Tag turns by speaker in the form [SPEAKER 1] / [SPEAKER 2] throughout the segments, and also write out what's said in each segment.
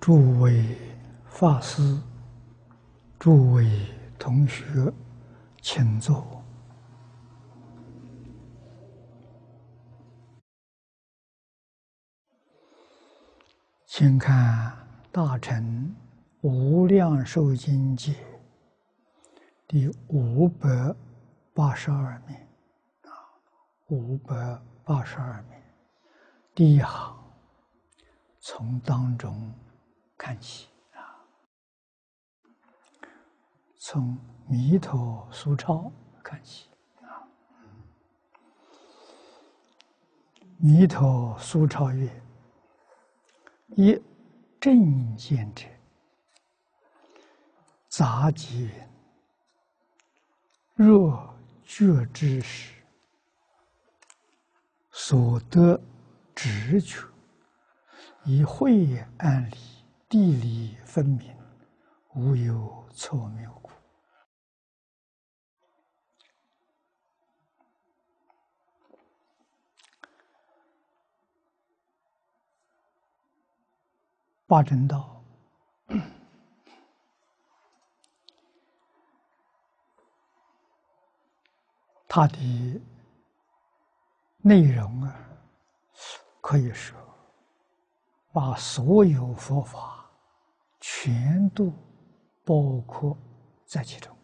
[SPEAKER 1] 诸位法师、诸位同学，请坐。请看《大乘无量寿经解》第582面，582面，第一行，从当中看起从弥陀苏钞看起弥陀苏钞曰：一正见者，杂集云：若觉知时，所得直觉，以慧安理，地理分明，无有错谬故。八正道它的内容可以说把所有佛法全都包括在其中，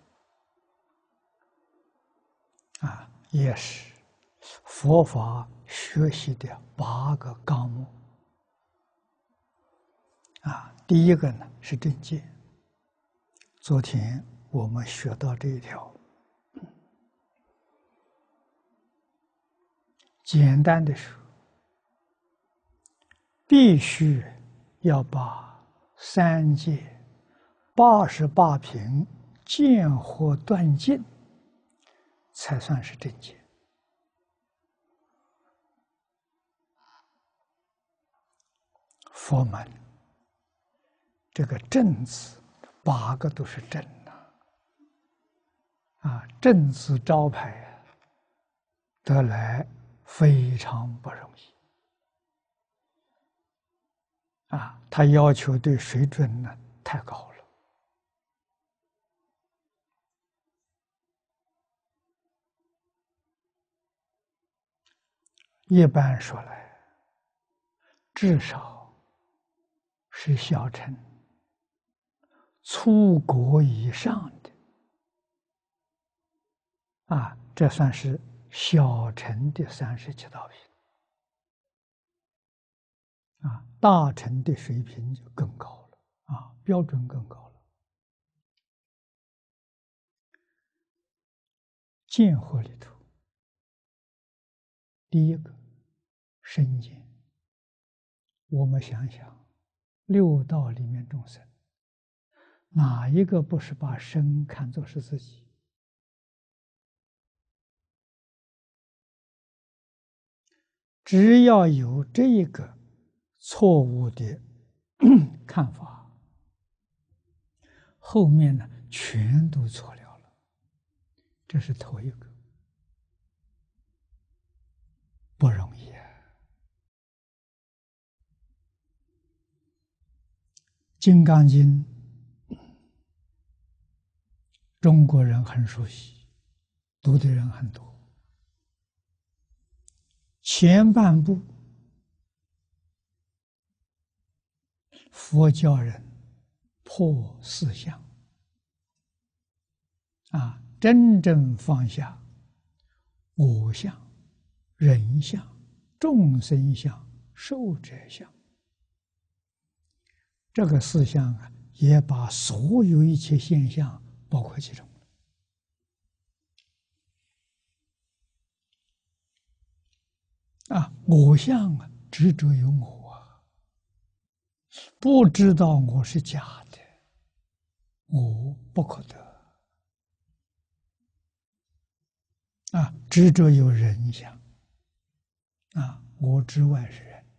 [SPEAKER 1] 也是佛法学习的8个纲目。第一个呢是正见，昨天我们学到这一条，简单的说，必须要把三界88品见惑断尽，才算是正见。佛门这个正字8个都是正的，正字招牌得来非常不容易，他要求对水准呢太高了。一般说来，至少是小乘初果以上的，这算是小乘的37道品，大乘的水平就更高了，标准更高了。见惑里头，第一个身见，我们想想六道里面众生，哪一个不是把身看作是自己？只要有这一个错误的看法，后面呢全都错了，这是头一个，不容易金刚经中国人很熟悉，读的人很多。前半部佛教人破四相，真正放下我相、人相、众生相、寿者相，这个四相也把所有一切现象包括其中。我相执着有我，不知道我是假的，我不可得。执着有人相，我之外是人。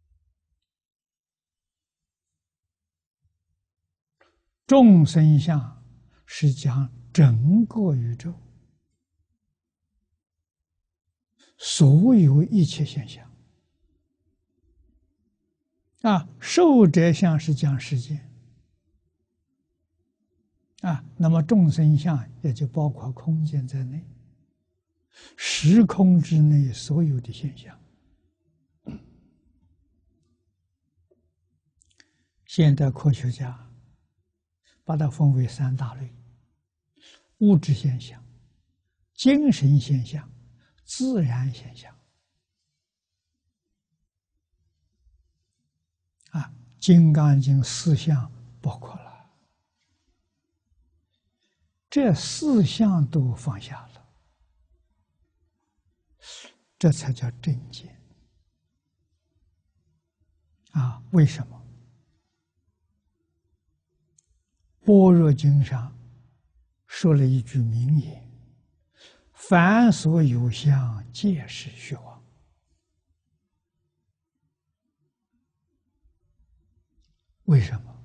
[SPEAKER 1] 众生相是讲整个宇宙所有一切现象， 寿者相是讲时间那么众生相也就包括空间在内，时空之内所有的现象。现代科学家把它分为三大类：物质现象、精神现象、自然现象。《金刚经》四项包括了，这四项都放下了，这才叫正见为什么？般若经上说了一句名言：凡所有相，皆是虚妄。为什么？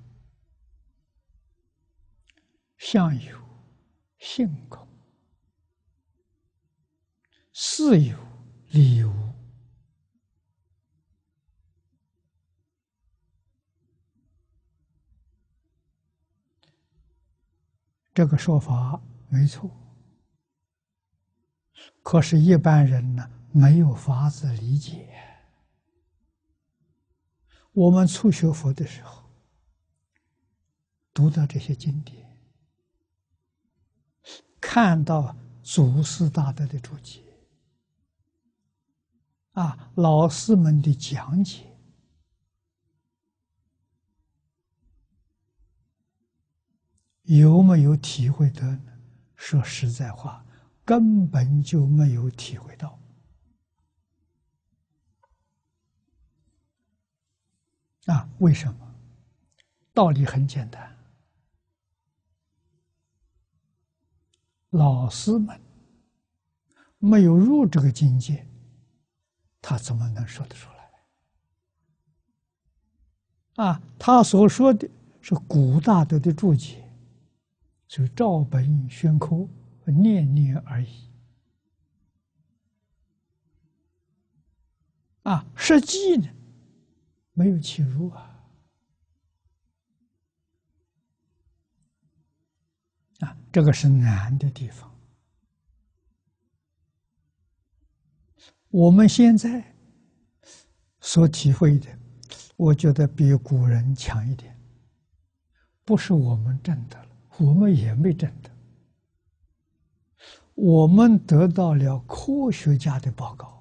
[SPEAKER 1] 相有，性空；事有，理无。这个说法没错，可是，一般人呢没有法子理解。我们初学佛的时候，读到这些经典，看到祖师大德的注解，老师们的讲解，有没有体会得呢？说实在话，根本就没有体会到。为什么？道理很简单，老师们没有入这个境界，他怎么能说得出来？他所说的是古大德的注解，是照本宣科，念念而已。实际呢，没有起入这个是难的地方。我们现在所体会的，我觉得比古人强一点。不是我们证得了，我们也没证得，我们得到了科学家的报告。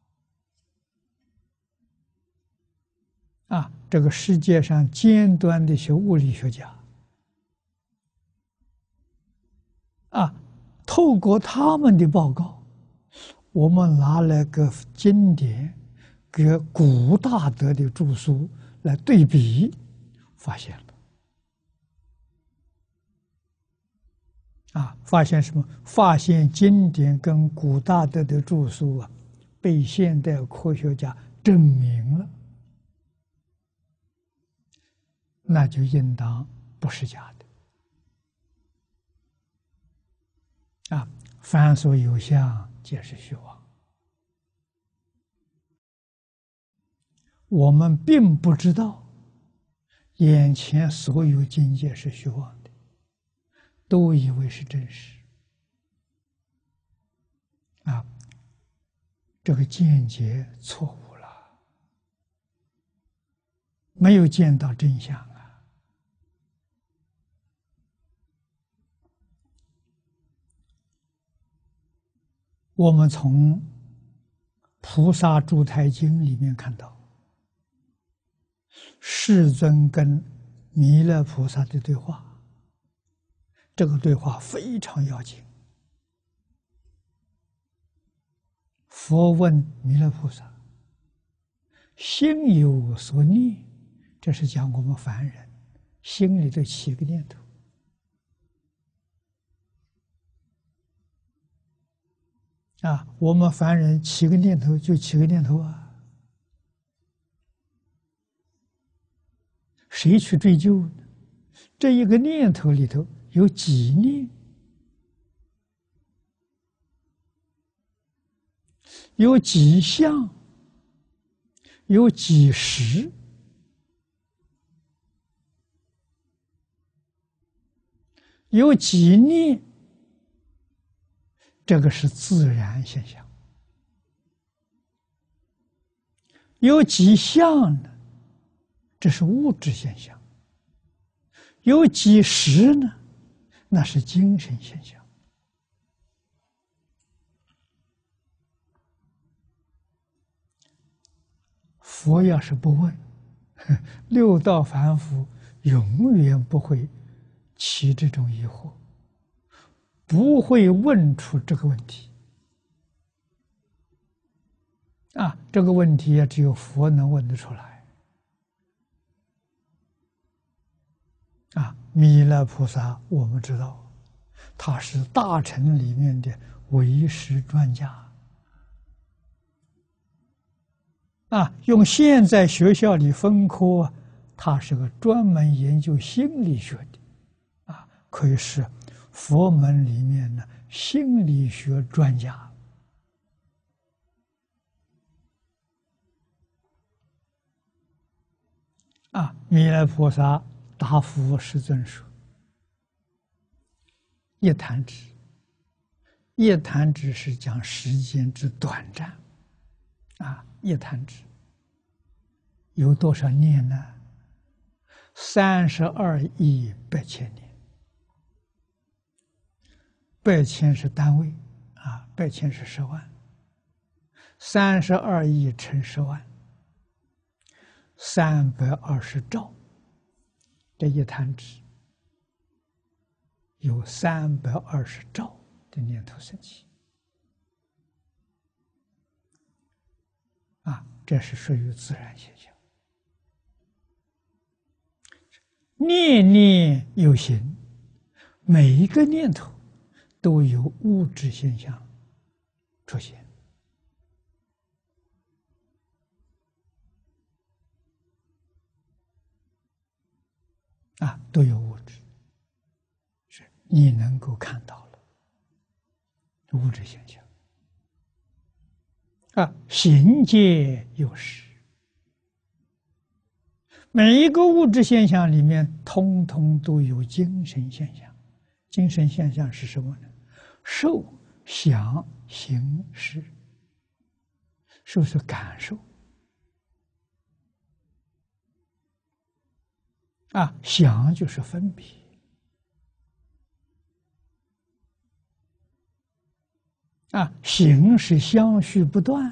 [SPEAKER 1] 这个世界上尖端的一些物理学家，透过他们的报告，我们拿了个经典跟古大德的著书来对比，发现了发现什么？发现经典跟古大德的著书被现代科学家证明了，那就应当不是假的凡所有相，皆是虚妄。我们并不知道眼前所有境界是虚妄的，都以为是真实这个见解错误了，没有见到真相我们从《菩萨住台经》里面看到，世尊跟弥勒菩萨的对话，这个对话非常要紧。佛问弥勒菩萨：“心有所念”，这是讲我们凡人心里头起个念头。我们凡人起个念头就起个念头谁去追究呢？这一个念头里头有几念，有几相，有几时， 有几念，这个是自然现象；有几相呢，这是物质现象；有几时呢，那是精神现象。佛要是不问，六道凡夫永远不会起这种疑惑，不会问出这个问题。这个问题也只有佛能问得出来。弥勒菩萨，我们知道，他是大乘里面的唯识专家。用现在学校里分科，他是个专门研究心理学的，可以是佛门里面的心理学专家。弥勒菩萨答复世尊说：“一弹指，一弹指是讲时间之短暂。一弹指有多少年呢？32亿8千年。8千是单位8千是10万，32亿乘10万，320兆。这一弹指有320兆的念头升起。这是属于自然现象。念念有形，每一个念头都有物质现象出现。都有物质，是你能够看到了物质现象。行界有实，每一个物质现象里面，通通都有精神现象。精神现象是什么呢？受、想、行、识。受是感受，想就是分别，行是相续不断，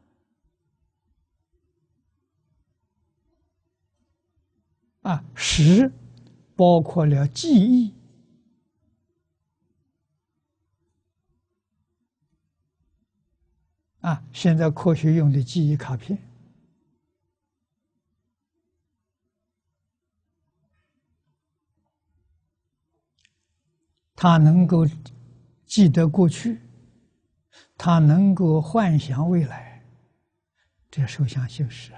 [SPEAKER 1] 识包括了记忆，现在科学用的记忆卡片，它能够记得过去，它能够幻想未来，这受想行识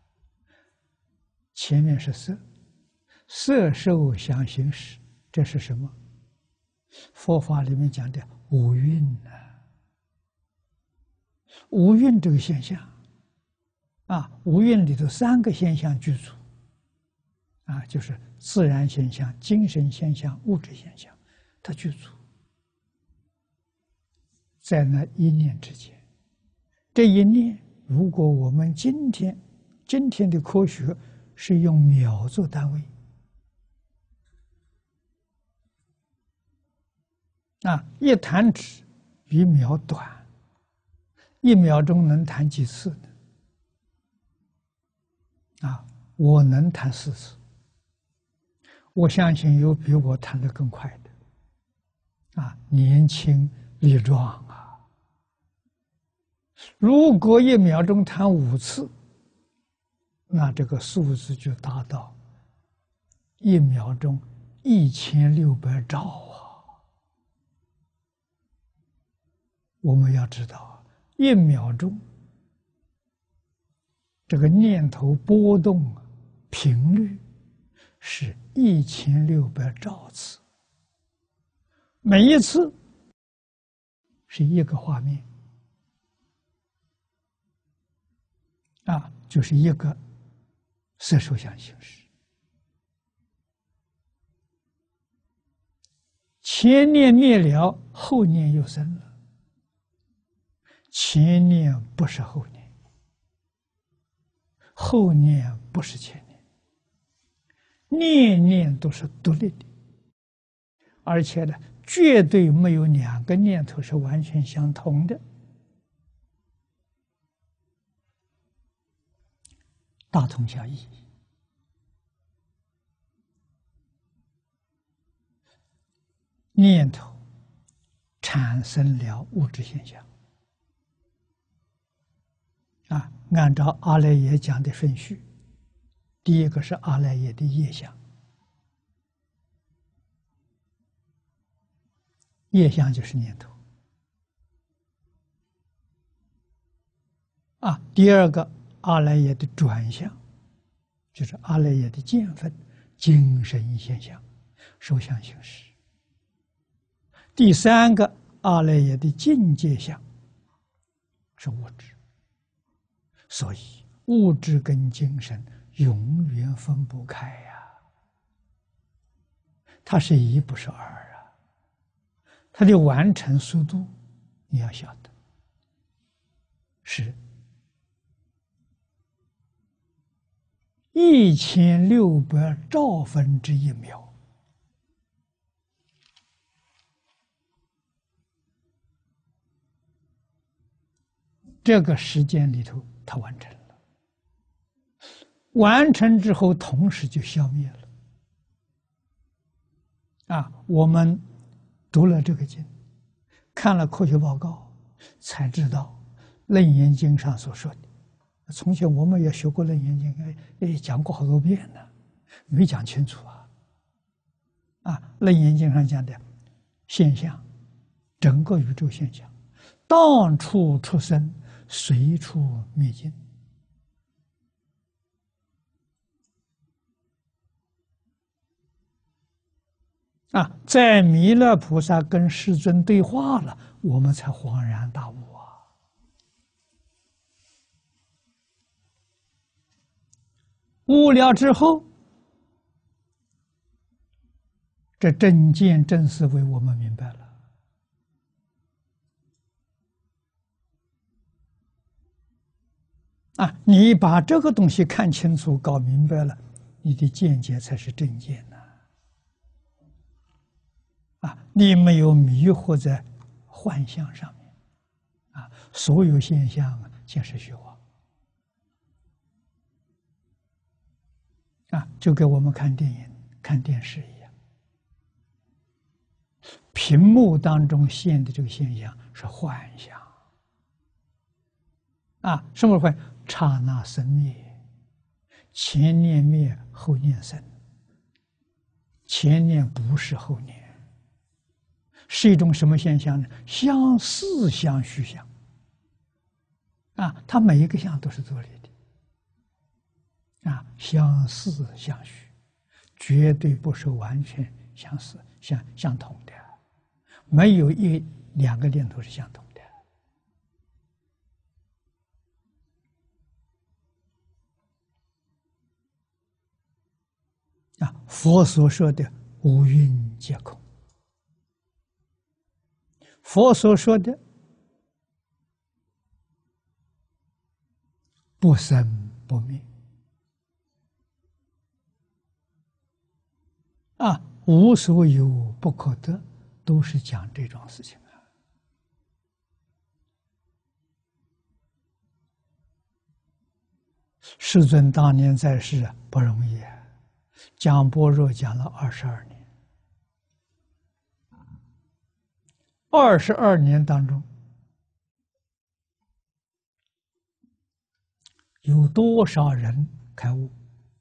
[SPEAKER 1] 前面是色，色受想行识，这是什么？佛法里面讲的五蕴五蕴这个现象，五蕴里头3个现象具足，就是自然现象、精神现象、物质现象，它具足在那一念之间。这一念，如果我们今天的科学是用秒做单位，一弹指比秒短，1秒钟能弹几次呢？我能弹4次，我相信有比我弹得更快的，年轻力壮如果1秒钟弹5次，那这个数字就达到1秒钟1600兆我们要知道，1秒钟这个念头波动频率是1600兆次，每一次是一个画面，就是一个色受想行识。 前念灭了，后念又生了。前念不是后念，后念不是前念，念念都是独立的，而且呢，绝对没有两个念头是完全相同的。大同小异。念头产生了物质现象。按照阿赖耶讲的顺序，第一个是阿赖耶的业相，业相就是念头。第二个阿赖耶的转相，就是阿赖耶的见分，精神现象，受想行识。第三个阿赖耶的境界相，是物质。所以物质跟精神永远分不开呀，它是一不是二啊，它的完成速度你要晓得，是1600兆分之一秒。这个时间里头，它完成了。完成之后，同时就消灭了。我们读了这个经，看了科学报告，才知道《楞严经》上所说的。从前我们也学过《楞严经》，讲过好多遍呢，没讲清楚《楞严经》上讲的现象，整个宇宙现象，当处出生，随处灭尽。在弥勒菩萨跟世尊对话了，我们才恍然大悟悟了之后，这正见正思维我们明白了。你把这个东西看清楚、搞明白了，你的见解才是正见呐。你没有迷惑在幻象上面，所有现象皆是虚妄。就跟我们看电影、看电视一样，屏幕当中现的这个现象是幻象。什么会刹那生灭，前念灭，后念生。前念不是后念。是一种什么现象呢？相似相虚相。它每一个相都是作力的。相似相虚，绝对不是完全相似相同的，没有两个念头是相同的。佛所说的五蕴皆空。佛所说的不生不灭，无所有不可得，都是讲这种事情世尊当年在世不容易讲般若讲了22年，22年当中，有多少人开悟？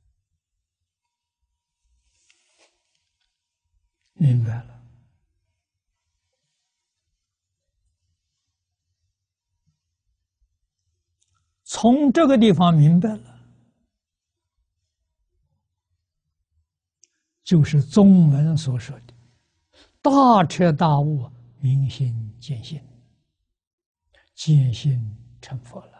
[SPEAKER 1] 明白了。从这个地方明白了，就是宗门所说的大彻大悟，明心见性，见性成佛了，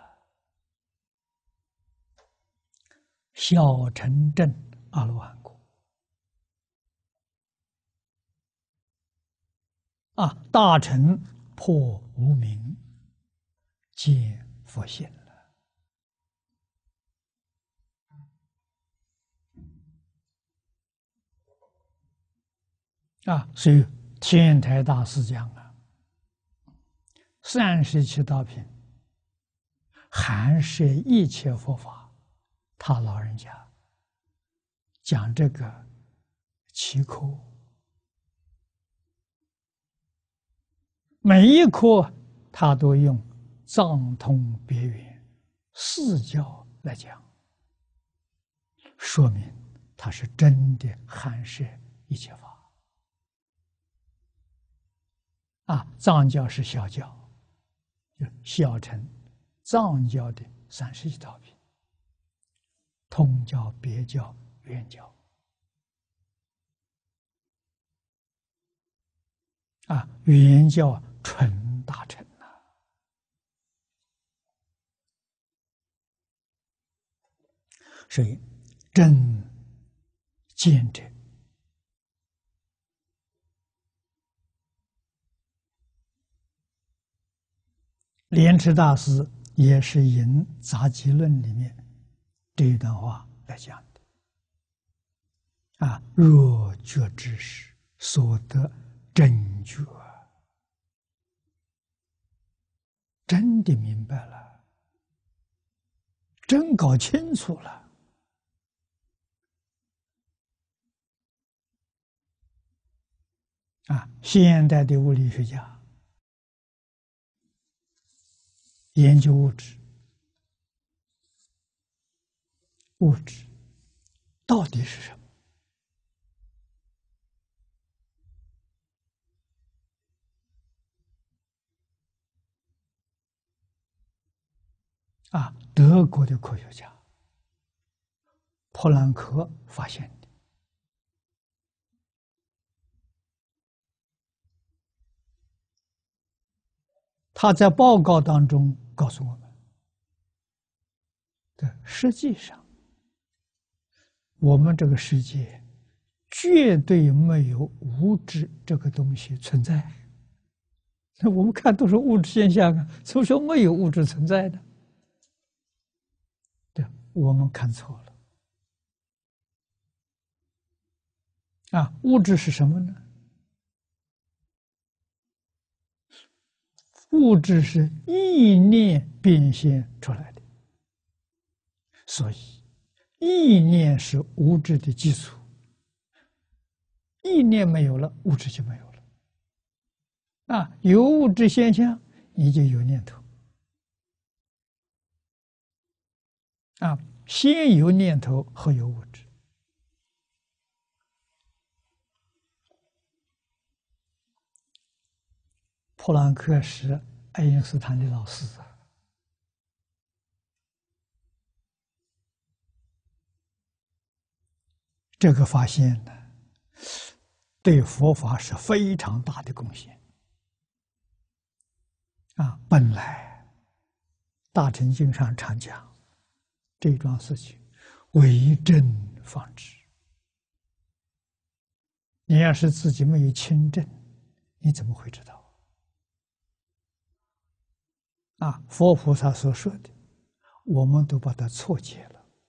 [SPEAKER 1] 小乘正阿罗汉果。 大乘破无明，见佛性了。所以天台大师讲37道品含摄一切佛法，他老人家讲这个7科，每一科他都用藏通别圆四教来讲，说明他是真的含摄一切法。藏教是小教，小乘藏教的31道品，通教、别教、圆教。圆教纯大乘所以真见者，莲池大师也是引《杂集论》里面这一段话来讲的。若觉知时，所得真觉，真的明白了，真搞清楚了。现代的物理学家研究物质，物质到底是什么？德国的科学家普朗克发现的。他在报告当中告诉我们，实际上我们这个世界绝对没有物质这个东西存在。那我们看都是物质现象怎么说没有物质存在呢？我们看错了。物质是什么呢？物质是意念变现出来的，所以意念是物质的基础。意念没有了，物质就没有了。有物质现象，你就有念头。先有念头，后有物质。普朗克是爱因斯坦的老师这个发现呢，对佛法是非常大的贡献。本来大乘经上常讲这桩事情，为正方知。你要是自己没有亲证，你怎么会知道？佛菩萨所说的，我们都把它错解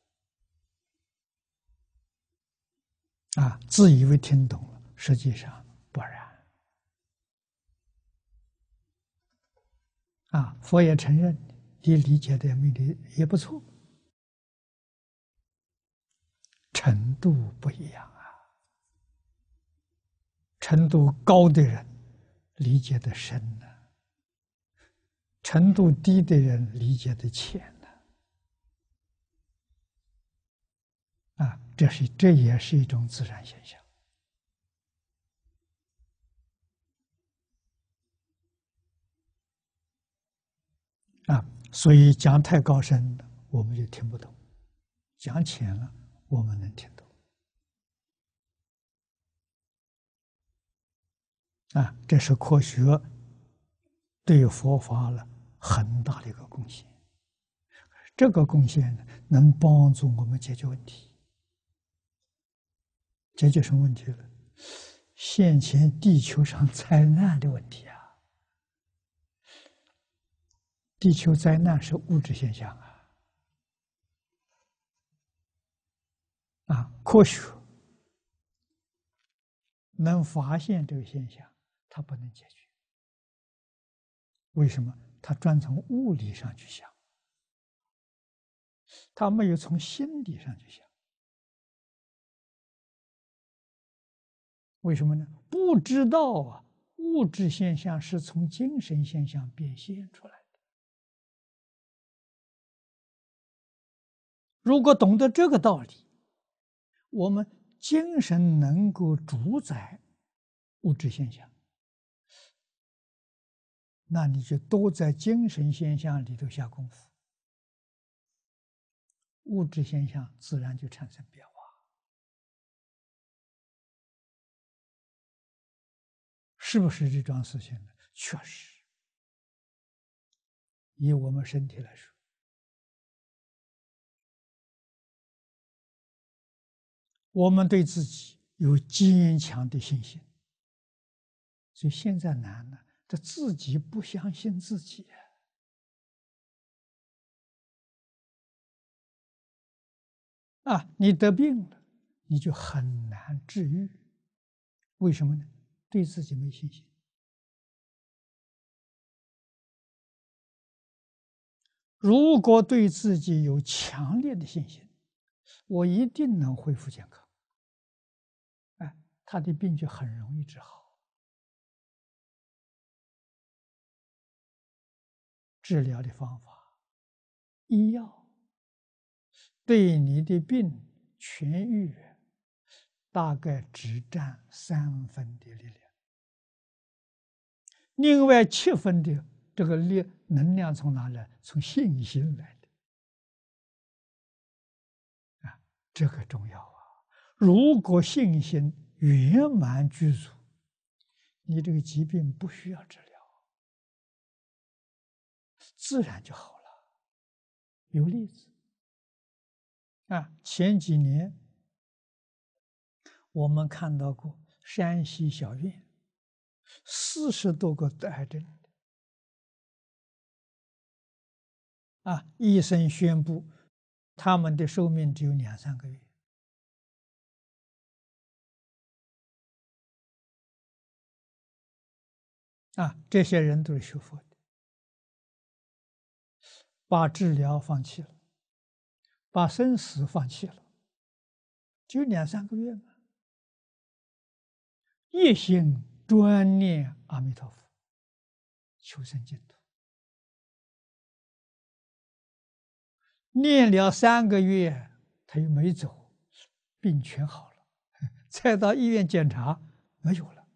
[SPEAKER 1] 了。自以为听懂了，实际上不然。佛也承认你理解的也不错，程度不一样程度高的人理解的深程度低的人理解的浅这也是一种自然现象。所以讲太高深了，我们就听不懂；讲浅了，我们能听懂。这是科学对佛法了很大的一个贡献。这个贡献呢，能帮助我们解决问题。解决什么问题呢？ 现前地球上灾难的问题啊，地球灾难是物质现象科学能发现这个现象，它不能解决。为什么？它专从物理上去想，它没有从心理上去想。为什么呢？不知道啊，物质现象是从精神现象变现出来的。如果懂得这个道理，我们精神能够主宰物质现象，那你就多在精神现象里头下功夫，物质现象自然就产生变化。是不是这桩事情呢？确实，以我们身体来说，我们对自己有坚强的信心，所以现在难呢，这自己不相信自己你得病了，你就很难治愈。为什么呢？对自己没信心。如果对自己有强烈的信心，我一定能恢复健康，他的病就很容易治好。治疗的方法，医药对你的病痊愈大概只占3分的力量，另外7分的这个能量从哪来？从信心来的这个重要啊！如果信心圆满具足，你这个疾病不需要治疗，自然就好了。有例子前几年我们看到过山西小院40多个得癌症医生宣布他们的寿命只有2、3个月。这些人都是学佛的，把治疗放弃了，把生死放弃了，只有2、3个月嘛，一心专念阿弥陀佛，求生净土，念了3个月，他又没走，病全好了，再到医院检查没有了，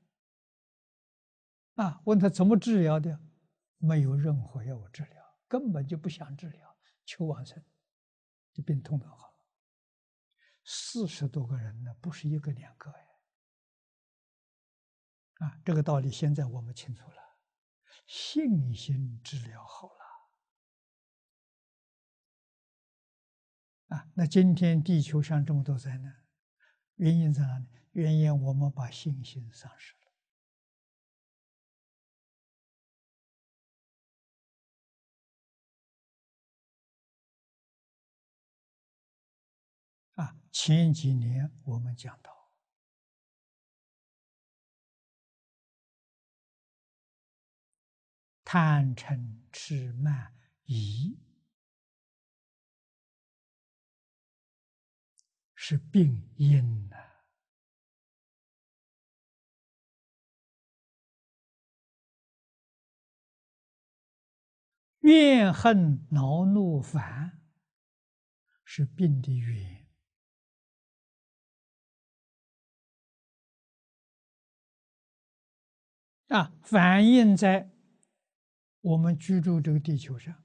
[SPEAKER 1] 问他怎么治疗的，没有任何药物治疗，根本就不想治疗，求往生，这病痛得好了。40多个人呢，不是1个2个这个道理现在我们清楚了，信心治疗好了那今天地球上这么多灾难，原因在哪里？原因我们把信心丧失了前几年我们讲到，贪嗔痴慢疑是病因怨恨恼怒烦是病的源反映在我们居住这个地球上，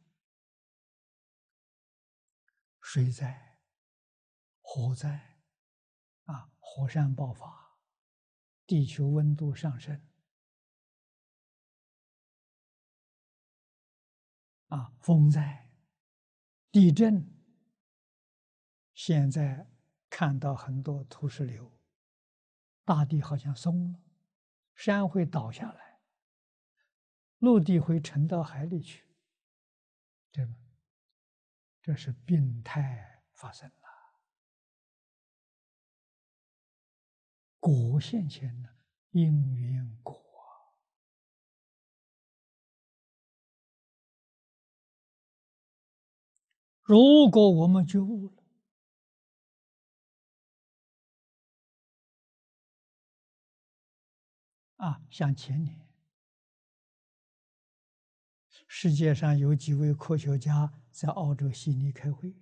[SPEAKER 1] 水灾、火灾火山爆发，地球温度上升风灾、地震，现在看到很多土石流，大地好像松了， 山会倒下来，陆地会沉到海里去，对吗？这是病态发生了，果现前呢，因缘果。如果我们觉悟了啊，像前年，世界上有几位科学家在澳洲悉尼开会，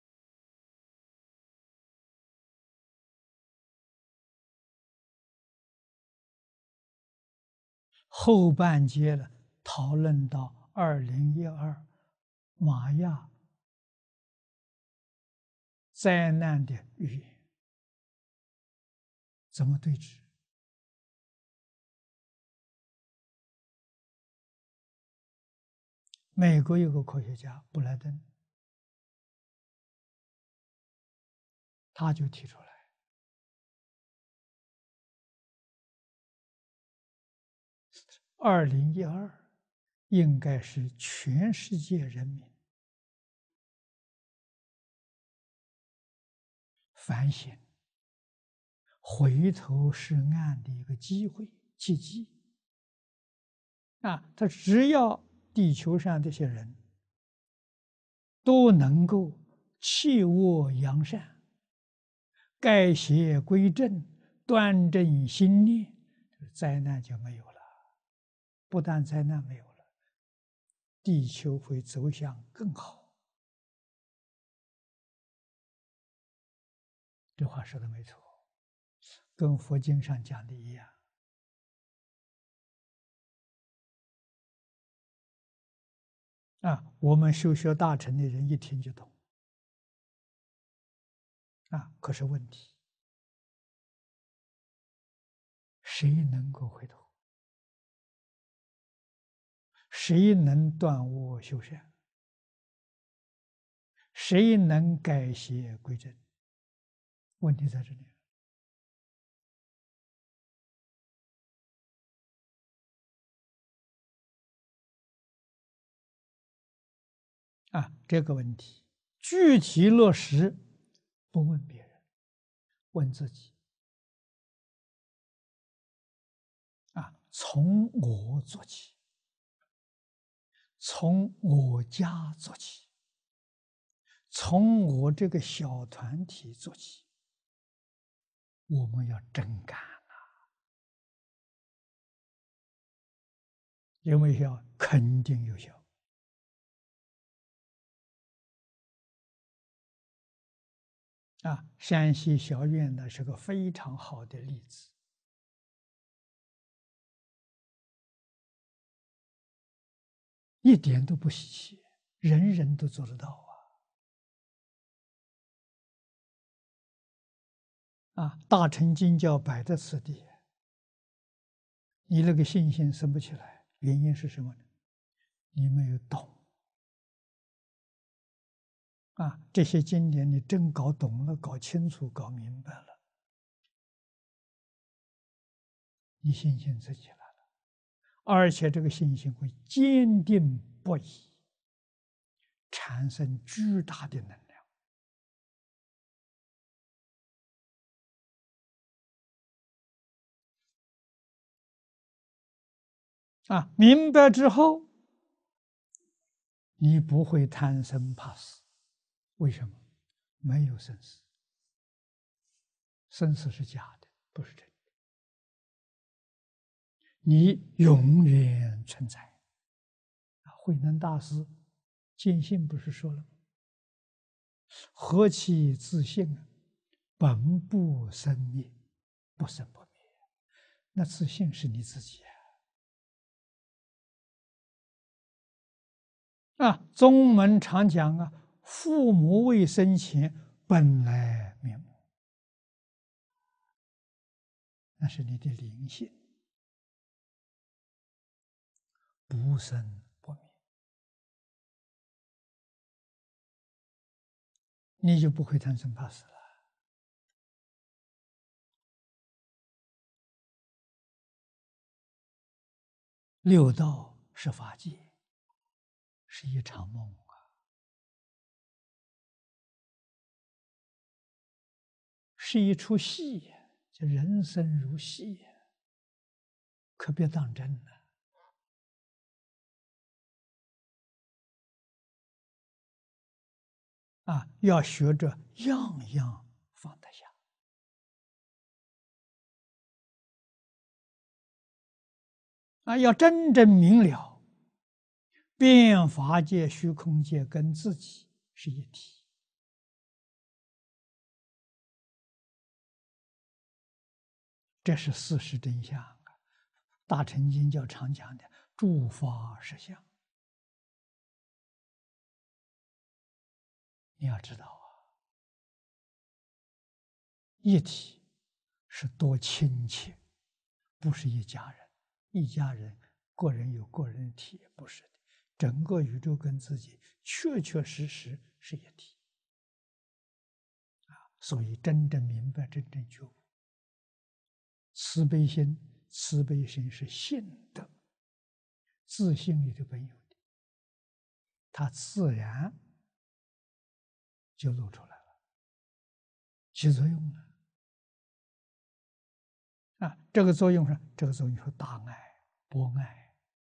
[SPEAKER 1] 后半节了，讨论到2012玛雅灾难的预言，怎么对治？美国有个科学家布莱登，他就提出来，2012应该是全世界人民反省、回头是岸的一个机会、契机啊！他只要地球上这些人都能够弃恶扬善、改邪归正、端正心念，灾难就没有了。不但灾难没有了，地球会走向更好。这话说的没错，跟佛经上讲的一样。啊，我们修学大乘的人一听就懂。啊，可是问题，谁能够回头？谁能断恶修善？谁能改邪归正？问题在这里。啊，这个问题具体落实，不问别人，问自己。啊，从我做起，从我家做起，从我这个小团体做起，我们要真干啊！有没有效？肯定有效。啊，山西小院呢是个非常好的例子。一点都不稀奇，人人都做得到啊！啊，大乘经教摆在此地，你那个信心生不起来，原因是什么呢？你没有懂啊！这些经典你真搞懂了、搞清楚、搞明白了，你信心自己来了，而且这个信心会坚定不移，产生巨大的能量。啊，明白之后，你不会贪生怕死。为什么？没有生死，生死是假的，不是真的。你永远存在。慧能大师见性不是说了吗？何其自信啊！本不生灭，不生不灭。那自信是你自己啊！啊，宗门常讲啊，父母未生前本来面目，那是你的灵性，不生不灭，你就不会贪生怕死了。 六道是法界，是一场梦啊，是一出戏呀，就人生如戏呀，可别当真了啊！要学着样样放得下啊，要真正明了，变法界、虚空界跟自己是一体。这是事实真相啊！大乘经教常讲的诸法实相，你要知道啊，一体是多亲切，不是一家人。一家人，个人有个人的体，不是的。整个宇宙跟自己确确实实是一体啊！所以真正明白，真正觉悟，慈悲心，慈悲心是性德，自性里头本有的，它自然就露出来了，起作用了啊！这个作用是这个作用是大爱、博爱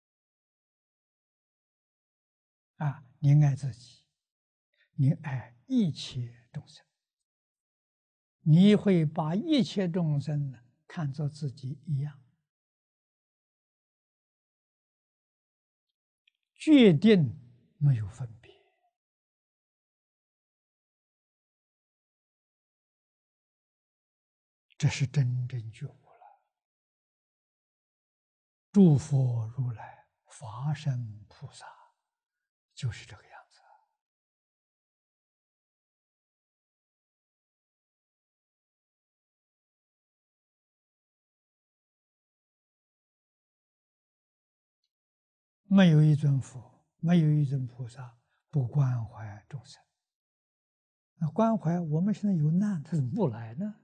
[SPEAKER 1] 啊！你爱自己，你爱一切众生，你会把一切众生呢看作自己一样，决定没有分别。这是真正觉悟了。诸佛如来、法身菩萨就是这个样子。没有一尊佛，没有一尊菩萨不关怀众生。那关怀我们现在有难，他怎么不来呢？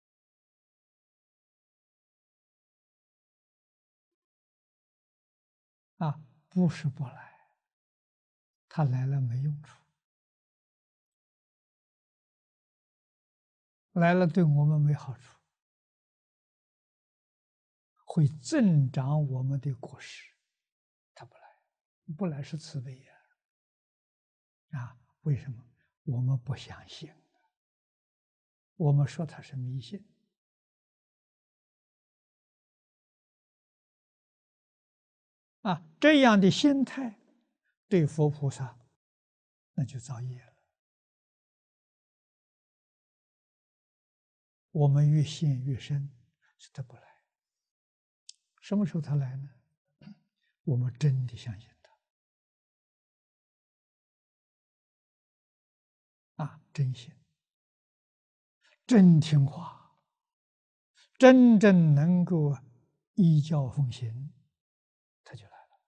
[SPEAKER 1] 啊，不是不来，他来了没用处，来了对我们没好处，会增长我们的过失。他不来，不来是慈悲呀！啊，为什么？我们不相信，我们说他是迷信。啊，这样的心态对佛菩萨那就造业了。我们越陷越深，是他不来。什么时候他来呢？我们真的相信他啊，真信，真听话，真正能够依教奉行，他就来了。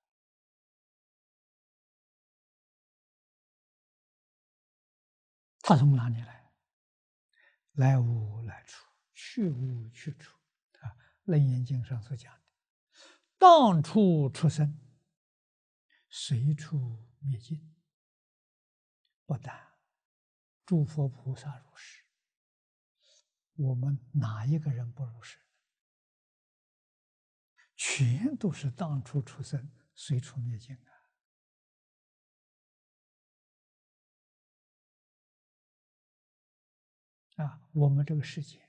[SPEAKER 1] 他从哪里来？来无来处，去无去处。啊，《楞严经》上所讲的，当处出生，随处灭尽。不但诸佛菩萨如是，我们哪一个人不如是？全都是当处出生，随处灭尽啊！啊，我们这个世界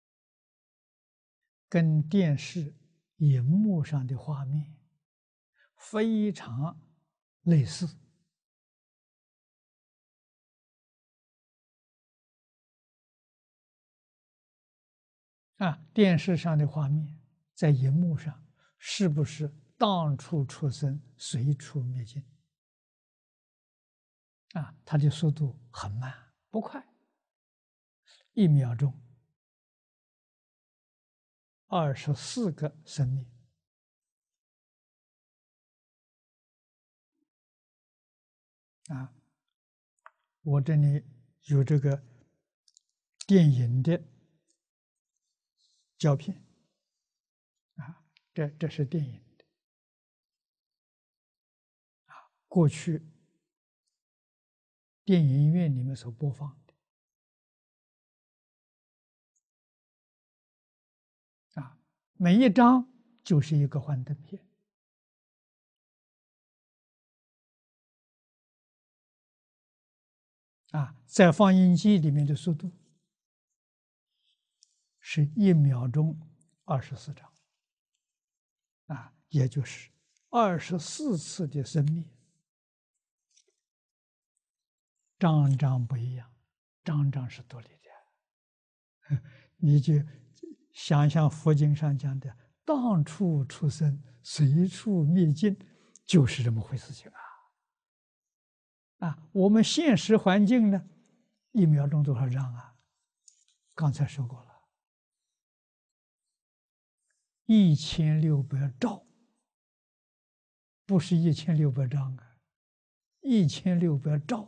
[SPEAKER 1] 跟电视荧幕上的画面非常类似啊！电视上的画面在荧幕上是不是当处出生，随处灭尽？啊，它的速度很慢，不快，1秒钟24个生命啊！我这里有这个电影的胶片啊，这是电影的过去电影院里面所播放的啊，每一张就是一个幻灯片啊，在放映机里面的速度是1秒钟24张啊，也就是24次的生灭，张张不一样，张张是独立的。你就想想佛经上讲的"当处出生，随处灭尽"，就是这么回事情啊！啊，我们现实环境呢，1秒钟多少张啊？刚才说过了，1600兆，不是1600张啊，1600兆。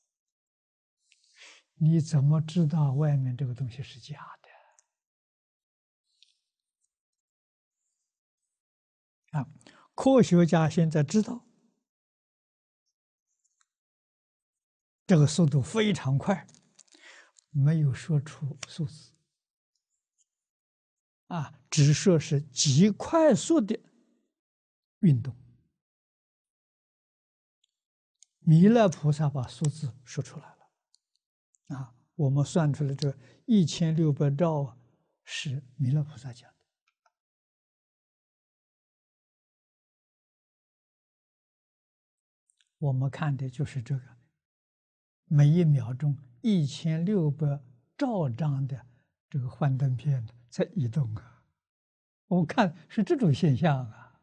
[SPEAKER 1] 你怎么知道外面这个东西是假的啊？科学家现在知道这个速度非常快，没有说出数字啊，只说是极快速的运动。弥勒菩萨把数字说出来了啊，我们算出来这1600兆是弥勒菩萨讲的。我们看的就是这个，每1秒钟1600兆张的这个幻灯片在移动啊，我们看是这种现象啊，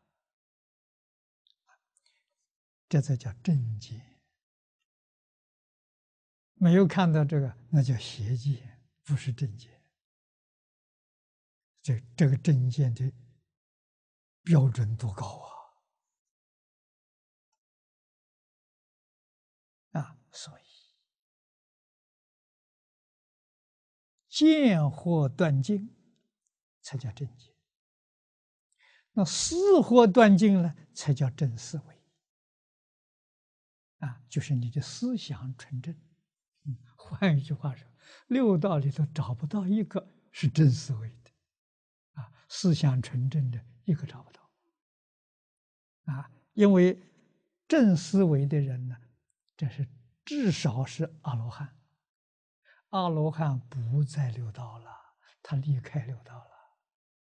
[SPEAKER 1] 这才叫正见。没有看到这个，那叫邪见，不是正见。这个正见的标准多高啊！所以见惑断尽才叫正见，那思惑断尽呢，才叫正思维啊！就是你的思想纯正。换一句话说，六道里头找不到一个是真思维的啊，思想纯正的一个找不到啊，因为正思维的人呢，这是至少是阿罗汉。阿罗汉不在六道了，他离开六道了，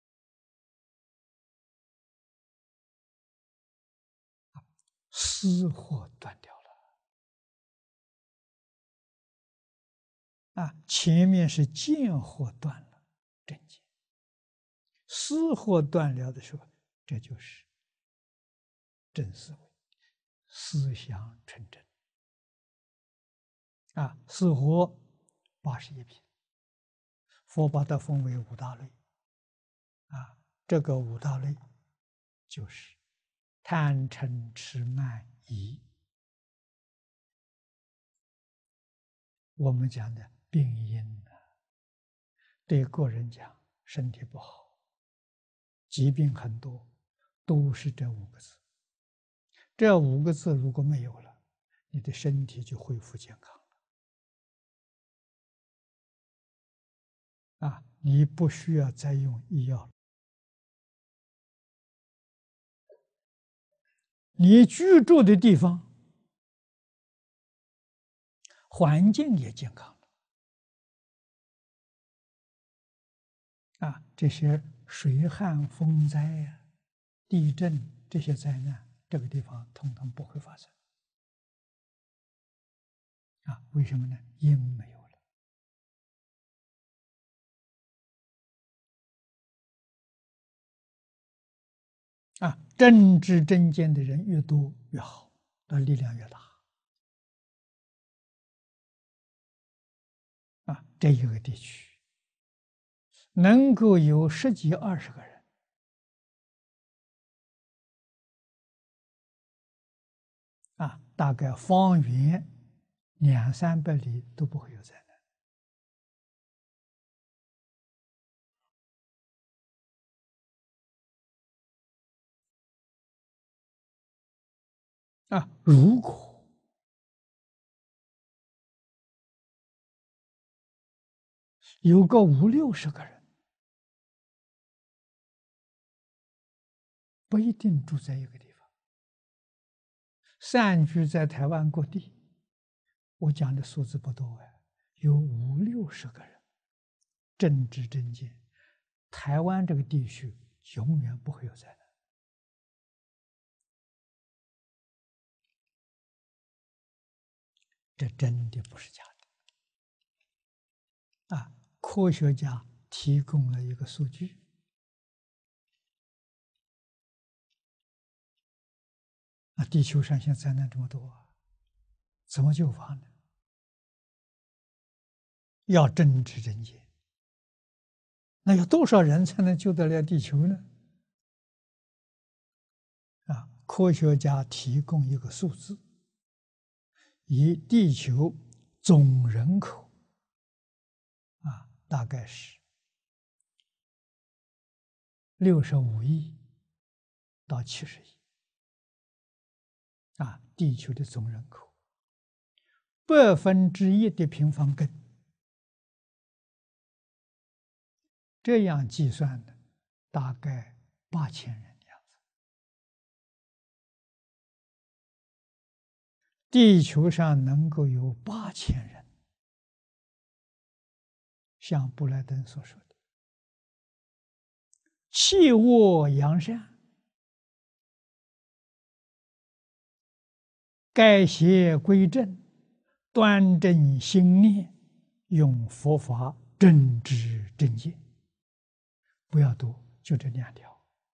[SPEAKER 1] 思惑断掉了啊。前面是见惑断了正见，思惑断了的时候，这就是正思维，思想纯正啊。四活81品，佛把它分为五大类啊。这个五大类就是贪嗔痴慢疑，我们讲的病因呢，对个人讲身体不好，疾病很多，都是这五个字。这五个字如果没有了，你的身体就恢复健康了啊！你不需要再用医药，你居住的地方环境也健康了啊！这些水旱风灾呀、地震这些灾难，这个地方统统不会发生啊！为什么呢？因没有了啊！正知正见的人越多越好，那力量越大啊！这一个地区能够有10几20个人啊，大概方圆200、300里都不会有灾难如果有个50、60个人，不一定住在一个地方，散居在台湾各地，我讲的数字不多啊，有50、60个人，正知正见，台湾这个地区永远不会有灾难。这真的不是假的。科学家提供了一个数据。地球上现在灾难这么多，怎么救法呢？要正知正见。那有多少人才能救得了地球呢？科学家提供一个数字，以地球总人口大概是65亿到70亿地球的总人口1/1的平方根，这样计算的大概8000人的样子。地球上能够有8000人，像布莱登所说的“弃恶扬善，改邪归正，端正心念，用佛法正知正见”，不要多，就这2条。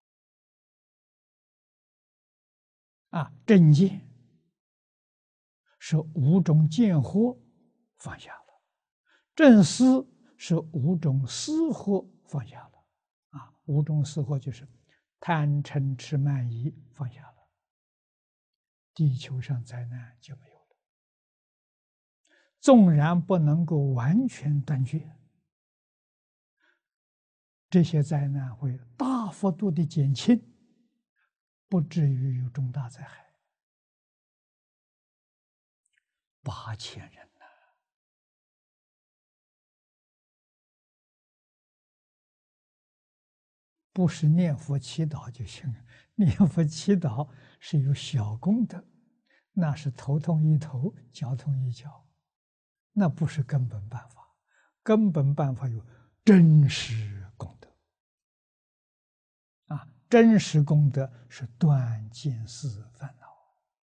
[SPEAKER 1] 正见是5种见惑放下了，正思是5种思惑放下了。5种思惑就是贪嗔痴慢疑放下了，地球上灾难就没有了。纵然不能够完全断绝，这些灾难会大幅度的减轻，不至于有重大灾害。8000人呐，不是念佛祈祷就行了。念佛祈祷是有小功德，那是头痛医头，脚痛医脚，那不是根本办法。根本办法有真实功德。真实功德是断见思烦恼。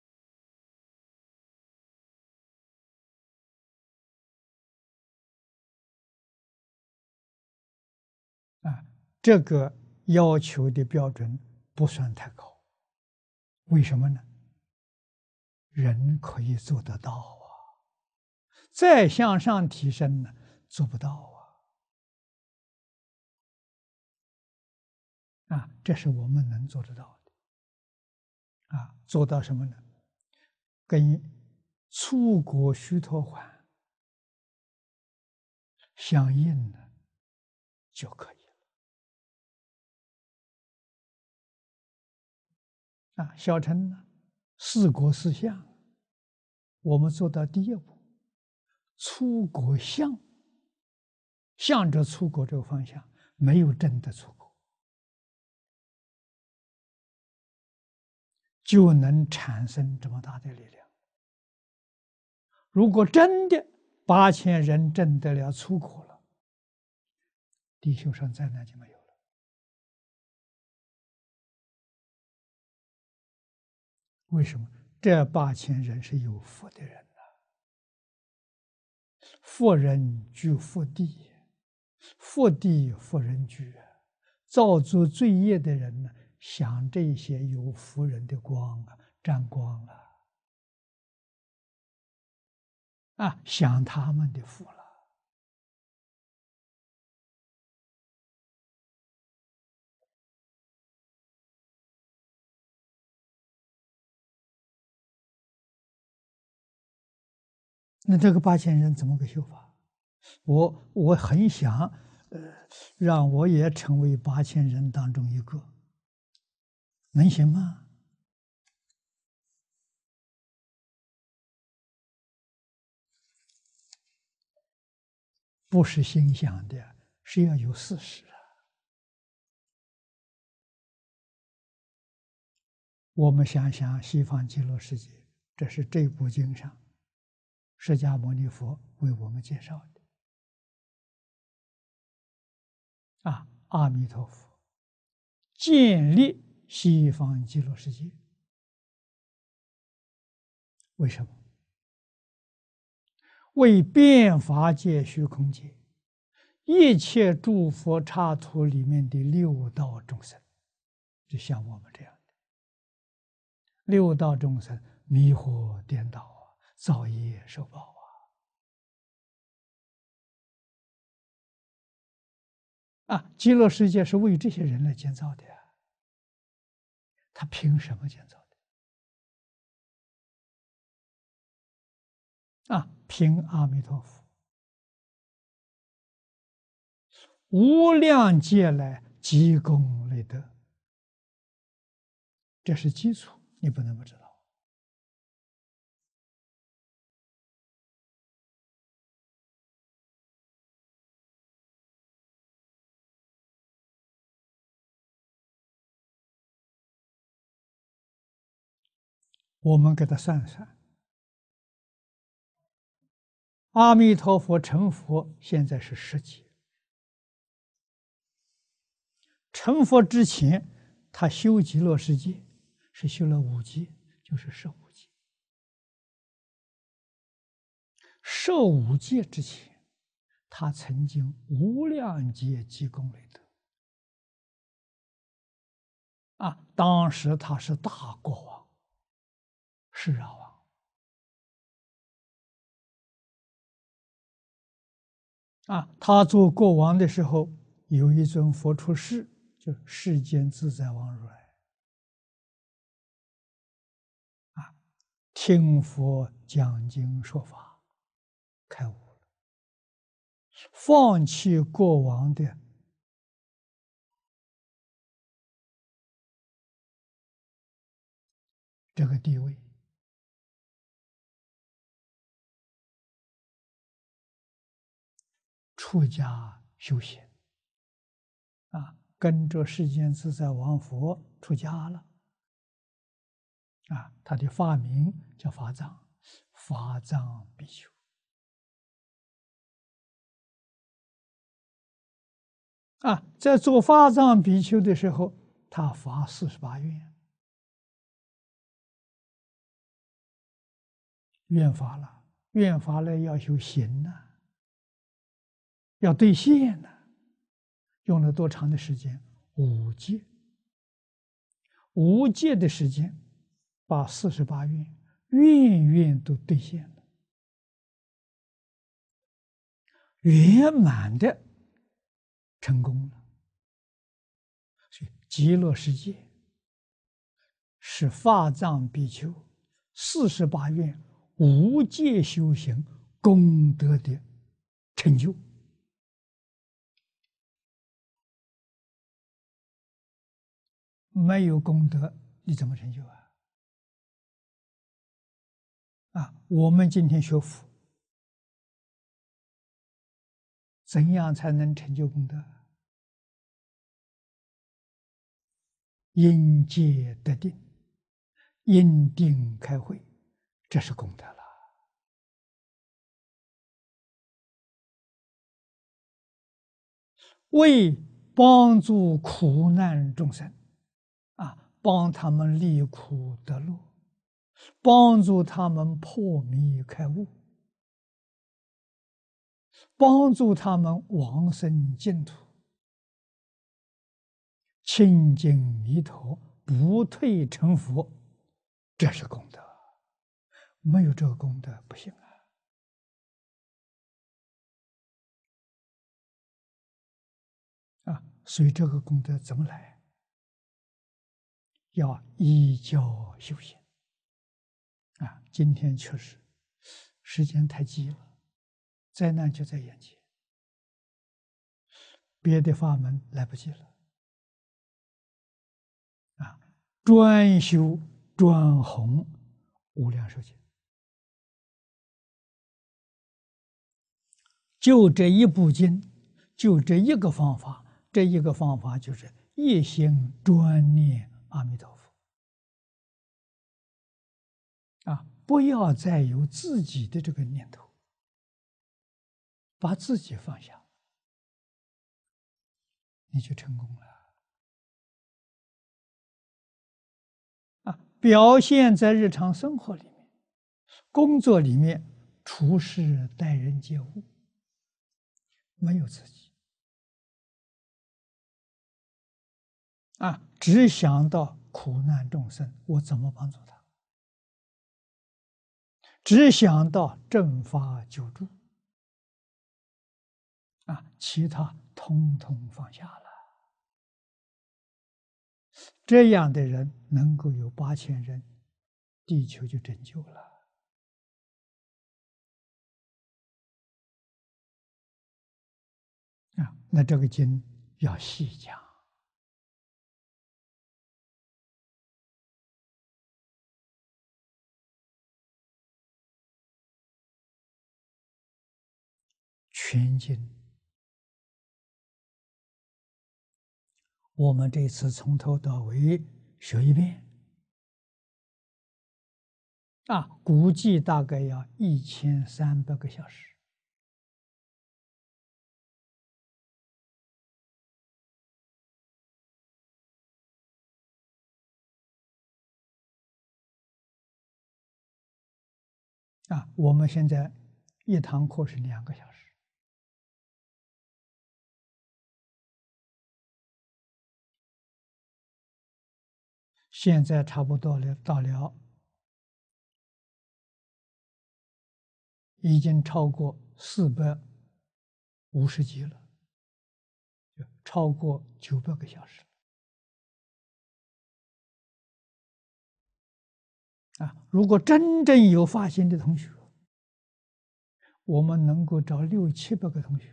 [SPEAKER 1] 这个要求的标准不算太高。为什么呢？人可以做得到啊，再向上提升呢，做不到这是我们能做得到的。做到什么呢？跟出国须陀洹相应呢，就可以了。小乘呢，4国4相，我们做到第1步，出国相，向着出国这个方向，没有真的出国，就能产生这么大的力量。如果真的8000人证得了出国了，地球上灾难就没有了。为什么？这8000人是有福的人福人居福地，福地福人居。造作罪业的人呢，享这些有福人的光沾光了享他们的福了。那这个8000人怎么个修法？我很想，让我也成为8000人当中一个，能行吗？ 不是心想的，是要有事实啊。我们想想西方极乐世界，这是这部经上释迦牟尼佛为我们介绍的啊。阿弥陀佛建立西方极乐世界，为什么？为变法界、虚空界一切诸佛刹土里面的六道众生，就像我们这样的六道众生，迷惑颠倒啊，造业受报啊！极乐世界是为这些人来建造的呀，他凭什么建造的？啊，凭阿弥陀佛无量劫来积功累德，这是基础，你不能不知道。我们给他算算，阿弥陀佛成佛现在是10劫，成佛之前，他修极乐世界是修了5劫，就是15劫。15劫之前，他曾经无量劫积功累德啊！当时他是大国王，释迦王啊。他做国王的时候，有一尊佛出世，就世间自在王如来啊，听佛讲经说法，开悟了，放弃国王的这个地位，出家修行啊，跟着世间自在王佛出家了啊。他的法名叫法藏，法藏比丘啊。在做法藏比丘的时候，他发48愿，愿发了，愿发了要修行呐，要兑现呐。用了多长的时间？5届，5届的时间，把48愿愿愿都兑现了，圆满的成功了。所以极乐世界是法藏比丘48愿无界修行功德的成就。没有功德，你怎么成就啊？啊，我们今天学佛，怎样才能成就功德？因戒得定，因定开慧，这是功德了。为帮助苦难众生啊，帮他们离苦得乐，帮助他们破迷开悟，帮助他们往生净土，清净弥陀，不退成佛，这是功德。没有这个功德不行啊！所以这个功德怎么来？要依教修行啊！今天确实时间太急了，灾难就在眼前，别的法门来不及了啊！专修专弘无量寿经。 就这一部经，就这一个方法，这一个方法就是一心专念阿弥陀佛啊！不要再有自己的这个念头，把自己放下，你就成功了啊！表现在日常生活里面、工作里面、处事待人接物，没有自己啊，只想到苦难众生，我怎么帮助他？只想到正法救助啊，其他通通放下了。这样的人能够有8000人，地球就拯救了啊！那这个经要细讲，全经。我们这次从头到尾学一遍啊，估计大概要1300个小时啊。我们现在一堂课是2个小时，现在差不多到了，已经超过450集了，就超过900个小时啊。如果真正有发心的同学，我们能够找600、700个同学，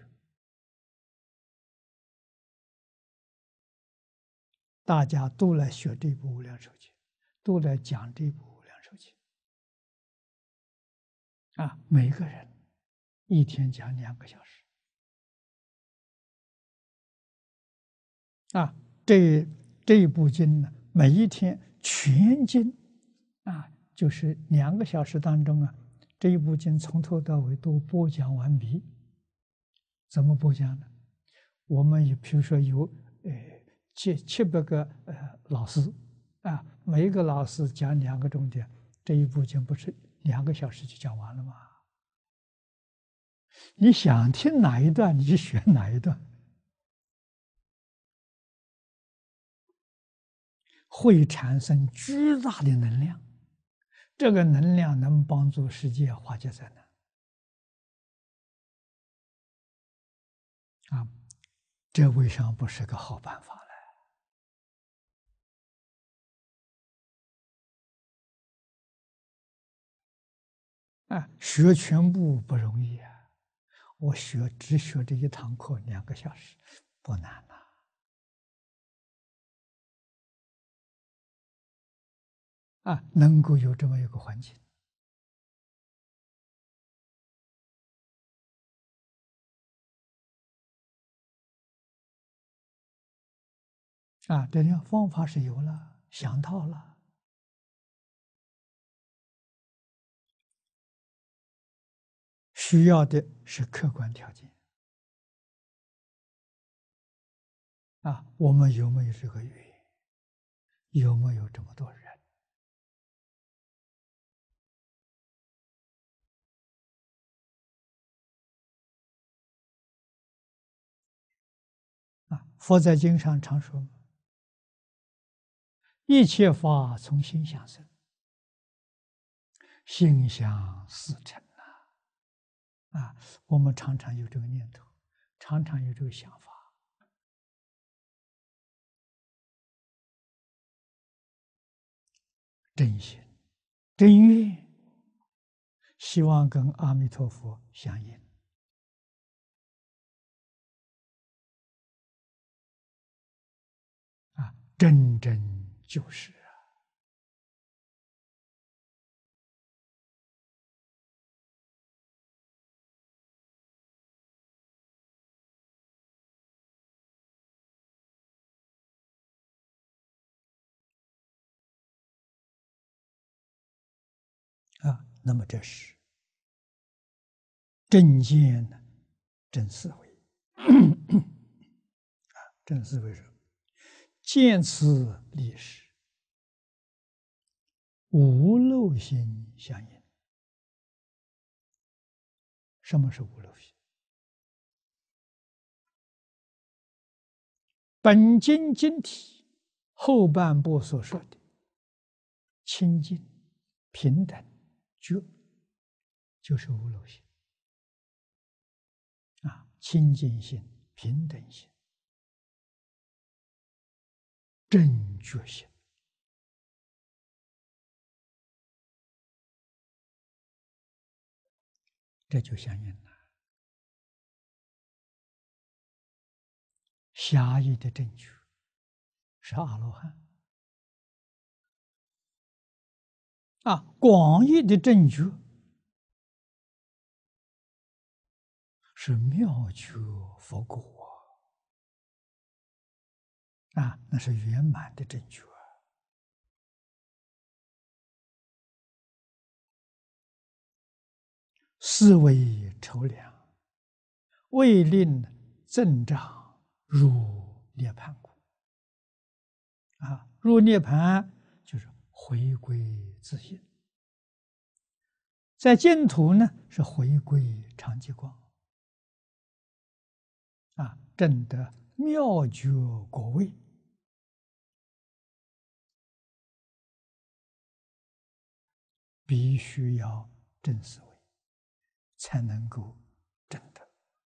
[SPEAKER 1] 大家都来学这部《无量寿经》，都来讲这部《无量寿经》啊。每个人一天讲2个小时啊。这一部经呢，每一天全经啊，就是2个小时当中啊，这一部经从头到尾都播讲完毕。怎么播讲呢？我们比如说有700个老师啊，每一个老师讲2个重点，这一部经不是2个小时就讲完了吗？你想听哪一段，你就选哪一段，会产生巨大的能量。这个能量能帮助世界化解灾难啊！这未尝不是个好办法了啊！学全部不容易啊！我只学这一堂课2个小时，不难呐啊！能够有这么一个环境啊，这样方法是有了，想到了，需要的是客观条件啊。我们有没有这个缘？有没有这么多人啊？佛在经上常说：一切法从心想生，心想事成啊！我们常常有这个念头，常常有这个想法，真心、真愿，希望跟阿弥陀佛相应啊！真真就是那么这是正见呢，正思维。正思维说：见此立时，无漏心相应。什么是无漏心？本经经体后半部所说的清净、平等、觉，就是无漏心。清净心、平等心、正觉心，这就相应了。狭义的正觉是阿罗汉，广义的正觉是妙觉佛果那是圆满的正觉。思维筹量，未令增长入涅盘故。入涅盘就是回归自性，在净土呢是回归常寂光，证得妙觉果位。必须要正思维，才能够证得。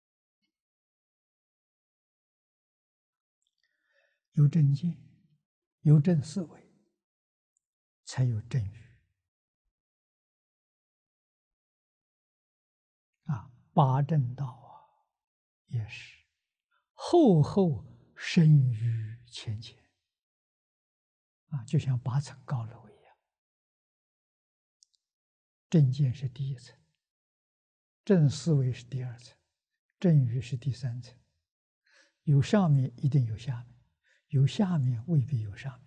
[SPEAKER 1] 有正见，有正思维，才有正语。八正道也是厚厚深于浅浅就像8层高楼一样。正见是第一层，正思维是第2层，正语是第3层。有上面一定有下面，有下面未必有上面。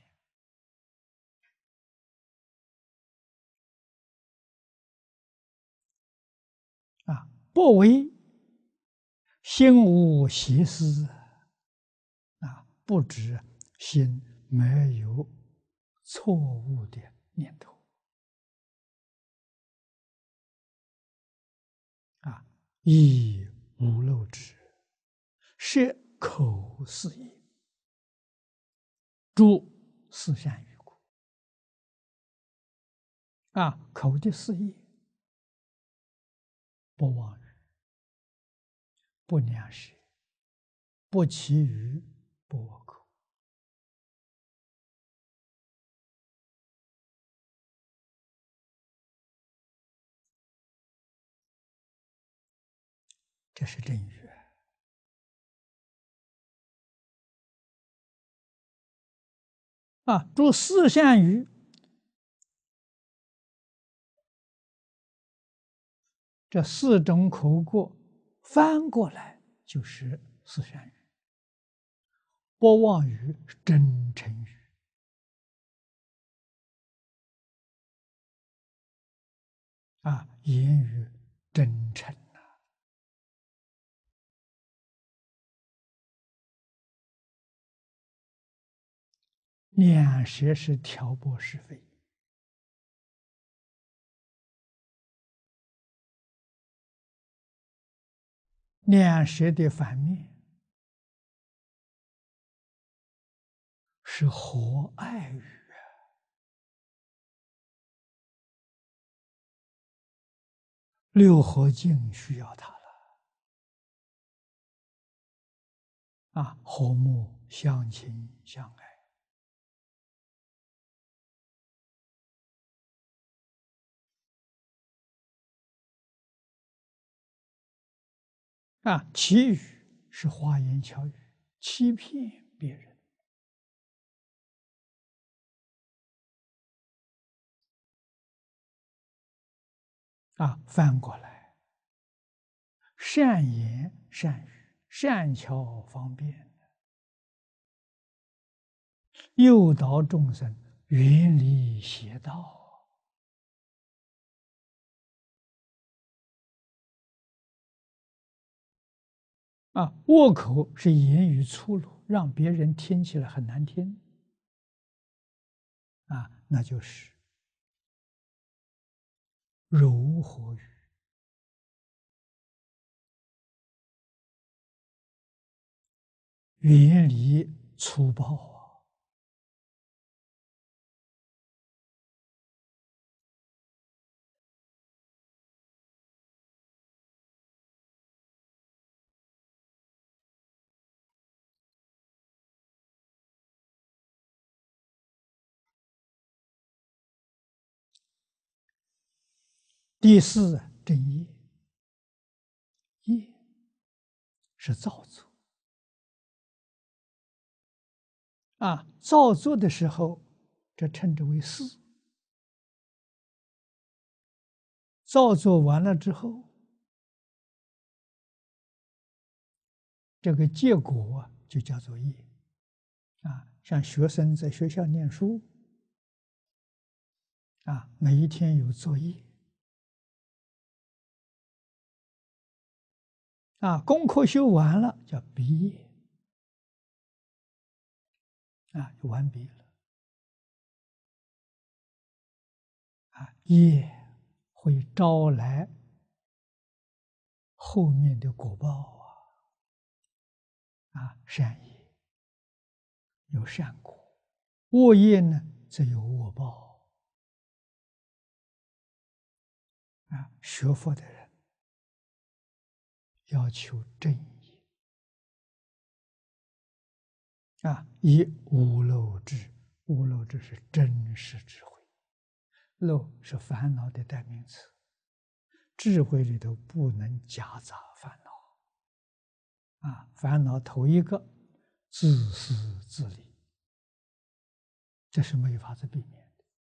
[SPEAKER 1] 不为心无邪思不止心没有错误的念头亦无漏之，是口是也，诸四善语故。口的事业，不妄语，不两舌，不绮语，不恶口。这是正语诸四善语，这4种口过翻过来就是四善语。不妄语是真诚语言语真诚两舌是挑拨是非，两舌的反面是和爱语六合敬需要它了和睦相亲相爱绮语是花言巧语，欺骗别人翻过来，善言善语，善巧方便，诱导众生远离邪道恶口是言语粗鲁，让别人听起来很难听，那就是柔和语，远离粗暴第四，正业，业是造作造作的时候，这称之为事。造作完了之后，这个结果就叫做业像学生在学校念书每一天有作业功课修完了叫毕业就完毕了业会招来后面的果报善业有善果，恶业呢则有恶报学佛的人要求正业以无漏智，无漏智是真实智慧，漏是烦恼的代名词，智慧里头不能夹杂烦恼烦恼头一个自私自利，这是没有法子避免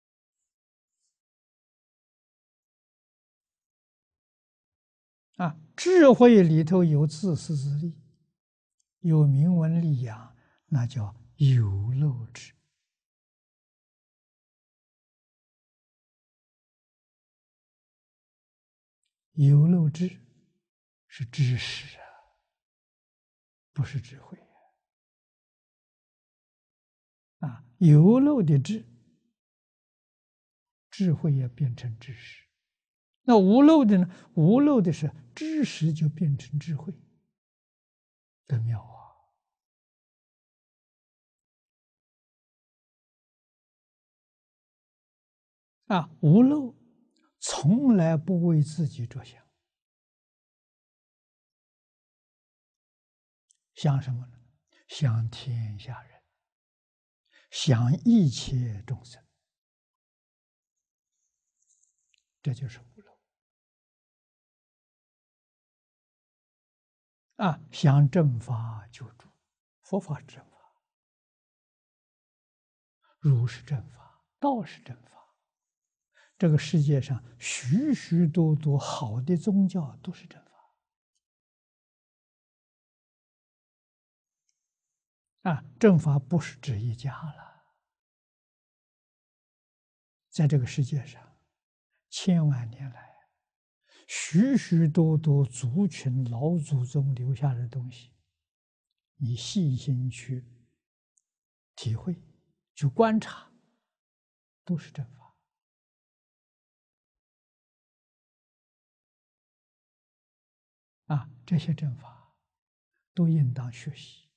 [SPEAKER 1] 的智慧里头有自私自利，有名闻利养，那叫有漏智有漏智是知识不是智慧有漏的智慧也变成知识，那无漏的呢？无漏的是知识就变成智慧，多妙无漏从来不为自己着想，想什么呢？想天下人，想一切众生，这就是无漏想正法救助，佛法是正法，儒是正法，道是正法。这个世界上许许多多好的宗教都是正法正法不是指一家了，在这个世界上，千万年来，许许多多族群老祖宗留下的东西，你细心去体会、去观察，都是正法这些正法都应当学习，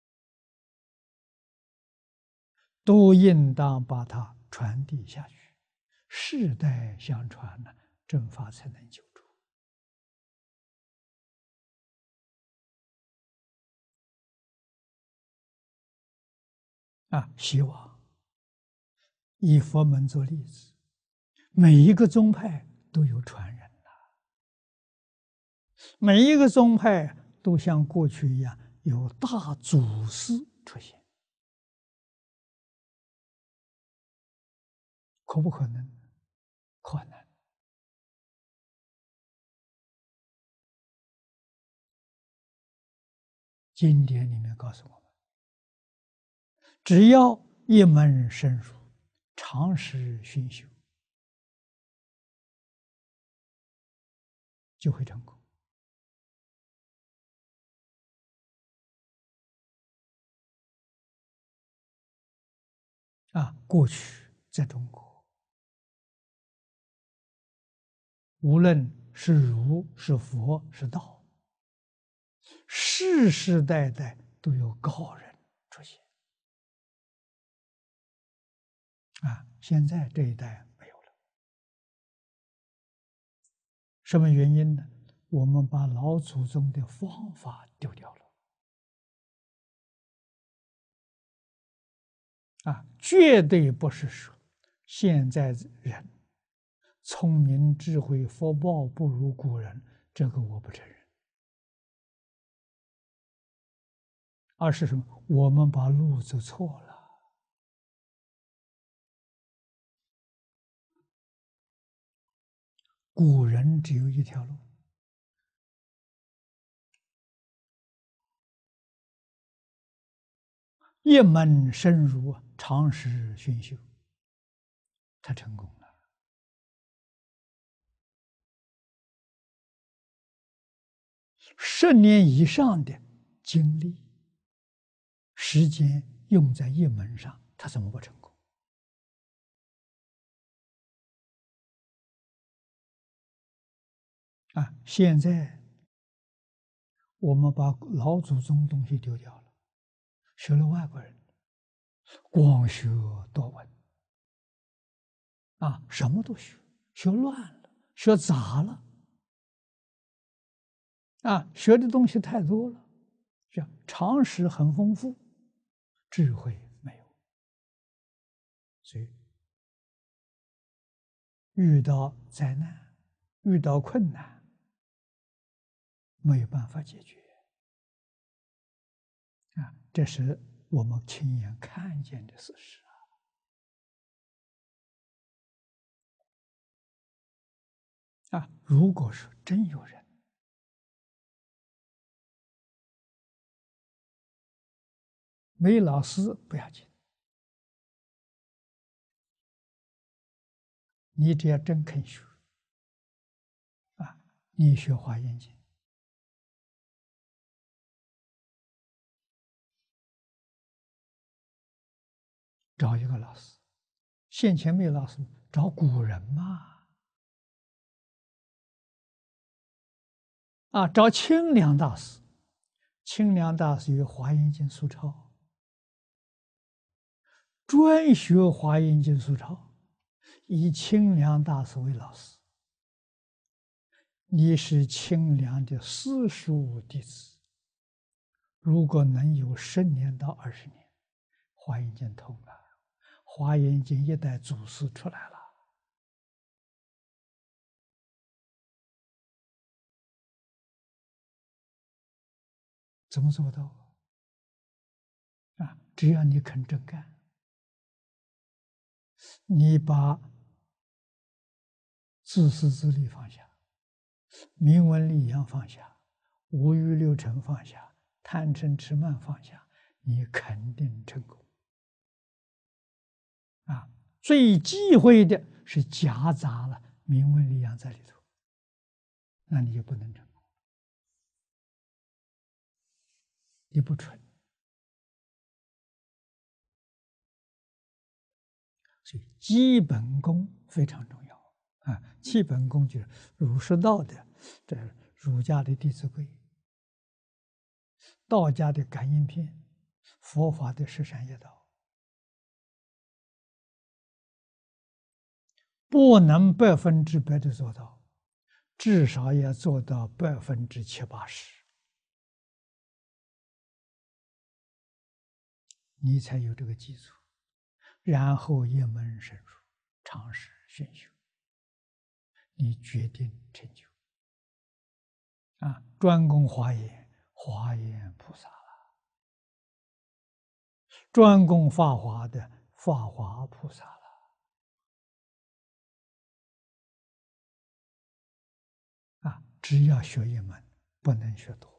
[SPEAKER 1] 都应当把它传递下去，世代相传呢，正法才能久住希望以佛门做例子，每一个宗派都有传人每一个宗派都像过去一样有大祖师出现，可不可能？可能。经典里面告诉我们，只要一门深入，长时熏修，就会成功过去在中国，无论是儒是佛是道，世世代代都有高人出现。现在这一代没有了，什么原因呢？我们把老祖宗的方法丢掉了。绝对不是说现在人聪明智慧福报不如古人，这个我不承认。而是什么？我们把路走错了。古人只有一条路，一门深入，长时熏修，他成功了。10年以上的精力、时间用在一门上，他怎么不成功？现在我们把老祖宗东西丢掉了，学了外国人，光学多闻，什么都学，学乱了，学杂了，学的东西太多了，这样常识很丰富，智慧没有，所以遇到灾难、遇到困难，没有办法解决。这是我们亲眼看见的事实。如果是真有人没老师不要紧，你只要真肯学，你学华严经，找一个老师，现前没有老师，找古人嘛。找清凉大师，清凉大师有华严经疏钞，专学华严经疏钞，以清凉大师为老师。你是清凉的私塾弟子，如果能有10年到20年，华严经通了，华严经一代祖师出来了。怎么做到？只要你肯真干，你把自私自利放下，名闻利养放下，五欲六尘放下，贪嗔痴慢放下，你肯定成功。最忌讳的是夹杂了名闻利养在里头，那你就不能成功，你不纯。所以基本功非常重要基本功就是儒释道的，这儒家的《弟子规》，道家的感应篇，佛法的十善业道，不能100%的做到，至少要做到70%、80%，你才有这个基础，然后一门深入，长时熏修，你决定成就。专攻华严，华严菩萨了；专攻法华的，法华菩萨了。只要学一门，不能学多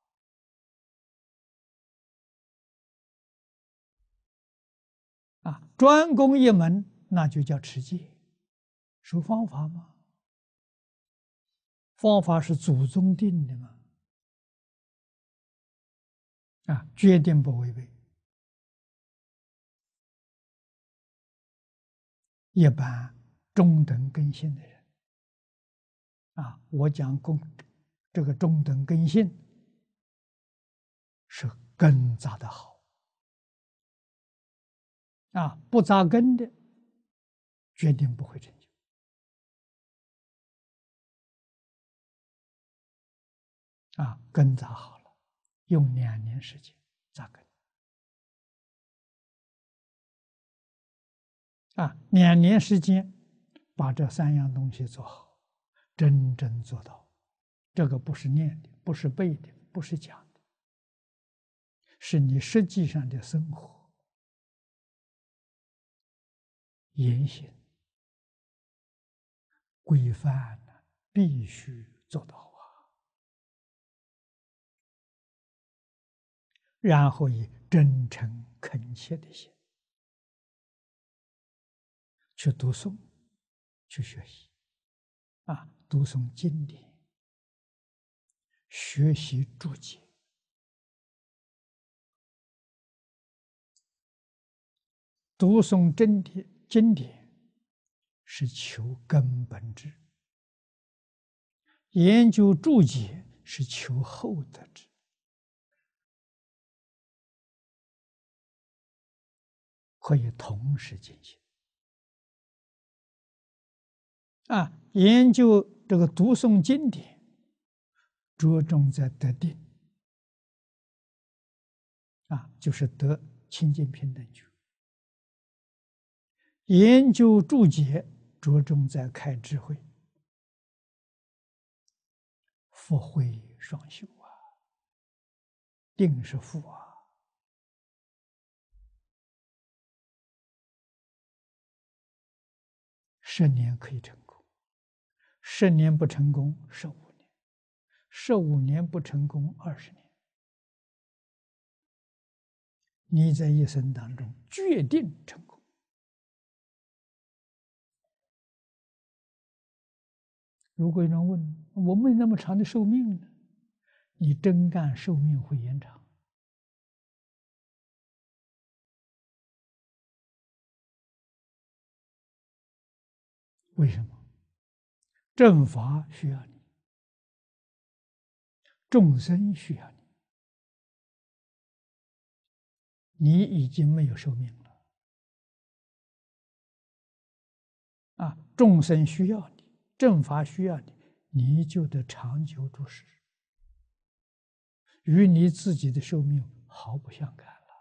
[SPEAKER 1] 专攻一门，那就叫持戒，守方法嘛。方法是祖宗定的嘛，决定不违背。 一般中等根性的人我讲这个中等根性是根扎的好不扎根的决定不会成就根扎好了，用2年时间扎根2年时间把这3样东西做好，真正做到，这个不是念的，不是背的，不是讲的，是你实际上的生活言行规范必须做到然后以真诚恳切的心去读诵，去学习读诵经典，学习注解。读诵真谛经典是求根本智，研究注解是求后得智可以同时进行研究这个读诵经典，着重在得定就是得清净平等觉；研究注解，着重在开智慧，福慧双修定是福10年可以成功，10年不成功15年，15年不成功20年。你在一生当中决定成功。如果有人问我没那么长的寿命呢？你真干，寿命会延长。为什么？正法需要你，众生需要你，你已经没有寿命了众生需要你，正法需要你，你就得长久住世，与你自己的寿命毫不相干了。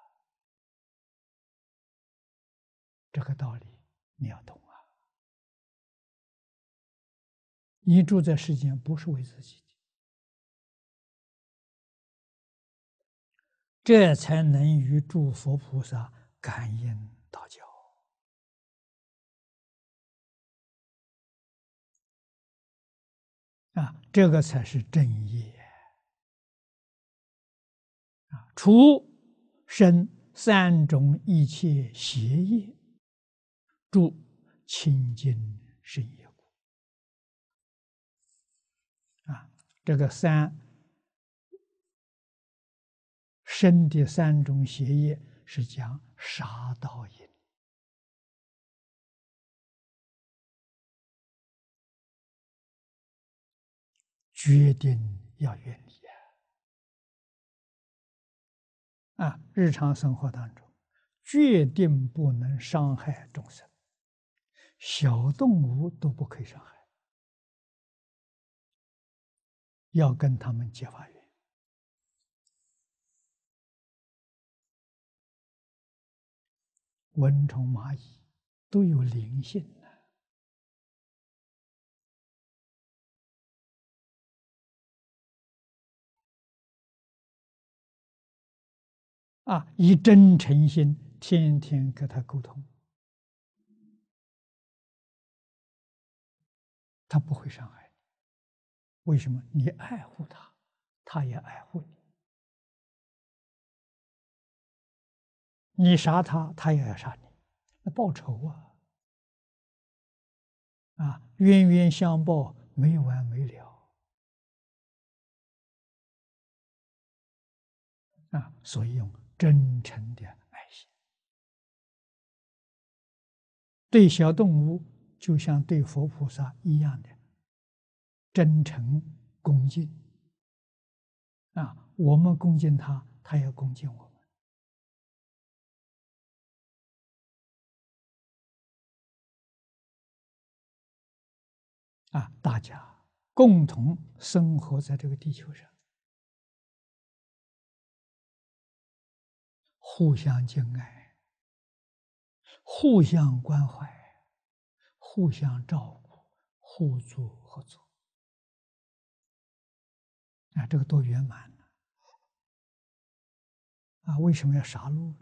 [SPEAKER 1] 这个道理你要懂你住在世间不是为自己的，这才能与诸佛菩萨感应道交这个才是正业除生3种一切邪业，助清净身业故这个生的3种邪业是讲杀盗淫，决定要远离日常生活当中决定不能伤害众生，小动物都不可以伤害，要跟他们结法缘。蚊虫蚂蚁都有灵性以真诚心天天跟他沟通，他不会伤害你。为什么？你爱护他，他也爱护你。你杀他，他也要杀你，那报仇冤冤相报，没完没了所以用真诚的爱心对小动物就像对佛菩萨一样的真诚恭敬我们恭敬他，他也恭敬我们大家共同生活在这个地球上，互相敬爱，互相关怀，互相照顾，互助合作这个多圆满呢为什么要杀戮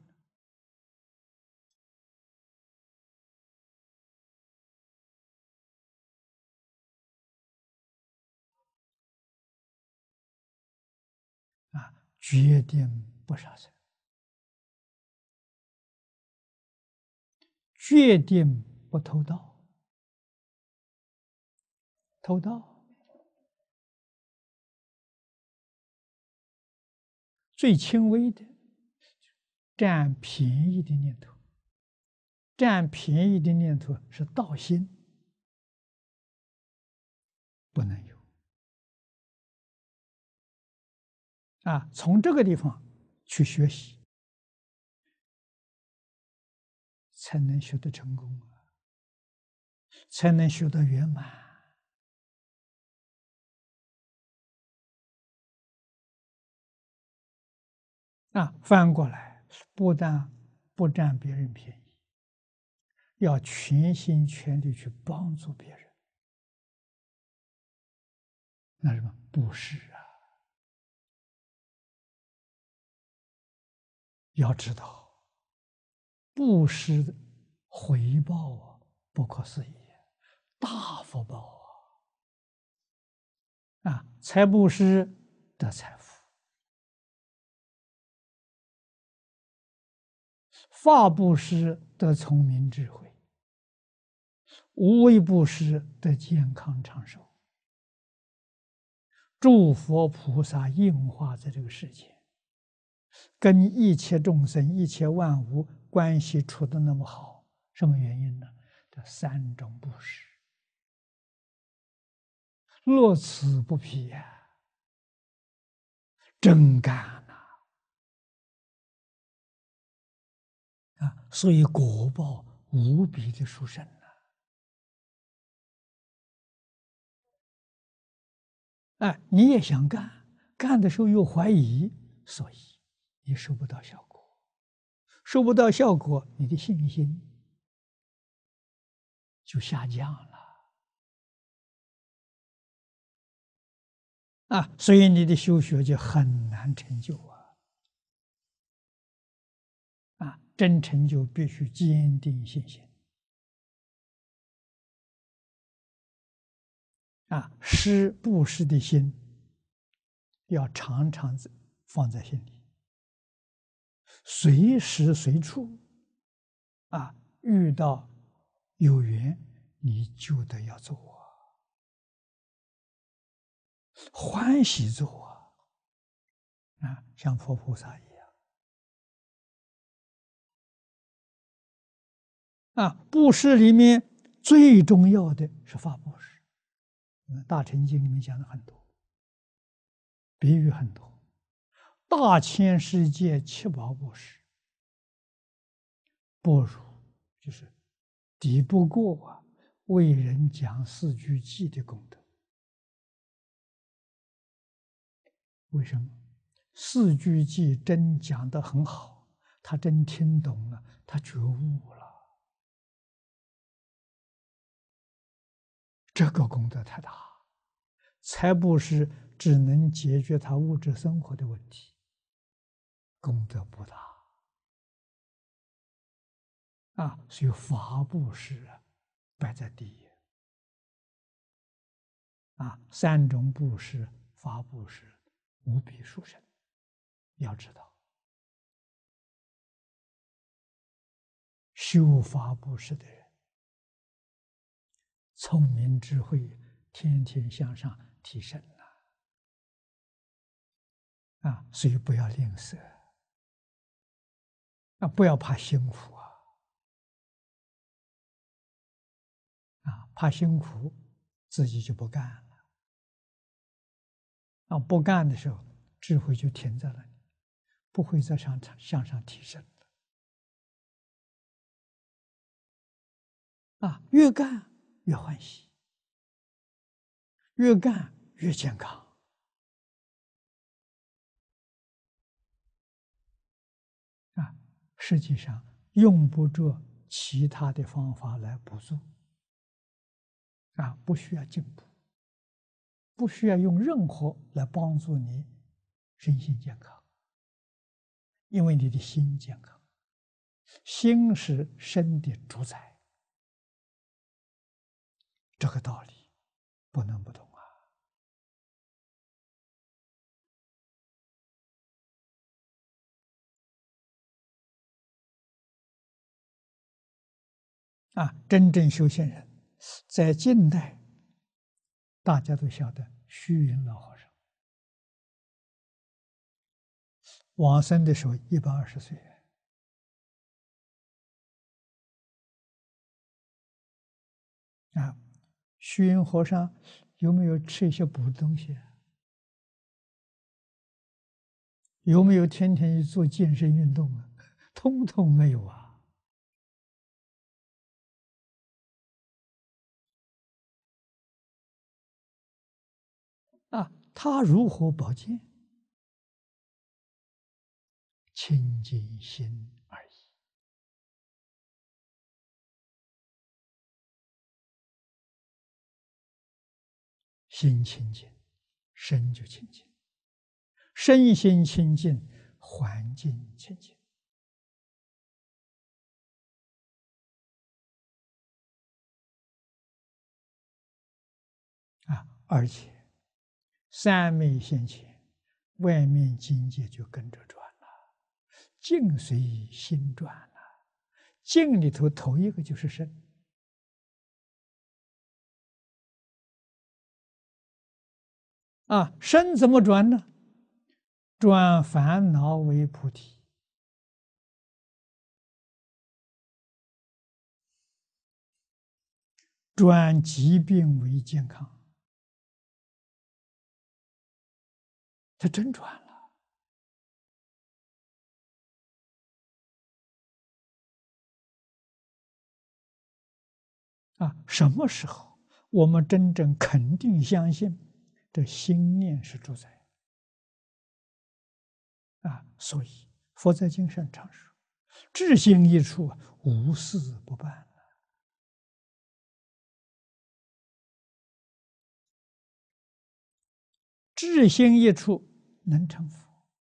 [SPEAKER 1] 决定不杀生，决定不偷盗。偷盗最轻微的占便宜的念头，占便宜的念头是盗心，不能有从这个地方去学习，才能学得成功才能学得圆满翻过来，不但不占别人便宜，要全心全力去帮助别人，那什么布施要知道，布施的回报不可思议，大福报财布施得财富，法布施得聪明智慧，无为布施得健康长寿，诸佛菩萨应化在这个世界，跟一切众生、一切万物关系处得那么好，什么原因呢？这三种布施，乐此不疲真干所以果报无比的殊胜你也想干，干的时候又怀疑，所以你收不到效果，收不到效果，你的信心就下降了所以你的修学就很难成就真成就必须坚定信心施布施的心要常常放在心里，随时随处遇到有缘你就得要做欢喜做像佛菩萨一样布施里面最重要的是法布施，大乘经里面讲的很多，比喻很多，大千世界七宝布施不如，就是抵不过为人讲四句偈的功德。为什么？四句偈真讲得很好，他真听懂了，他觉悟了，这个功德太大。财布施只能解决他物质生活的问题，功德不大所以法布施摆在第一三种布施，法布施无比殊胜，要知道修法布施的人聪明智慧天天向上提升所以不要吝啬不要怕辛苦怕辛苦，自己就不干了。不干的时候，智慧就停在那里，不会再向上提升了。越干越欢喜，越干越健康。实际上用不着其他的方法来补助，不需要进步，不需要用任何来帮助你身心健康，因为你的心健康，心是身的主宰，这个道理不能不懂真正修行人，在近代，大家都晓得虚云老和尚往生的时候120岁。虚云和尚有没有吃一些补的东西？有没有天天去做健身运动啊？通通没有他如何保健？清净心而已。心清净，身就清净；身心清净，环境清净。而且三昧现前，外面境界就跟着转了，境随心转了。境里头一个就是身。身怎么转呢？转烦恼为菩提，转疾病为健康。它真转了。什么时候我们真正肯定相信这心念是主宰？所以佛在经上常说：“至心一处，无事不办。”至心一处，能成佛，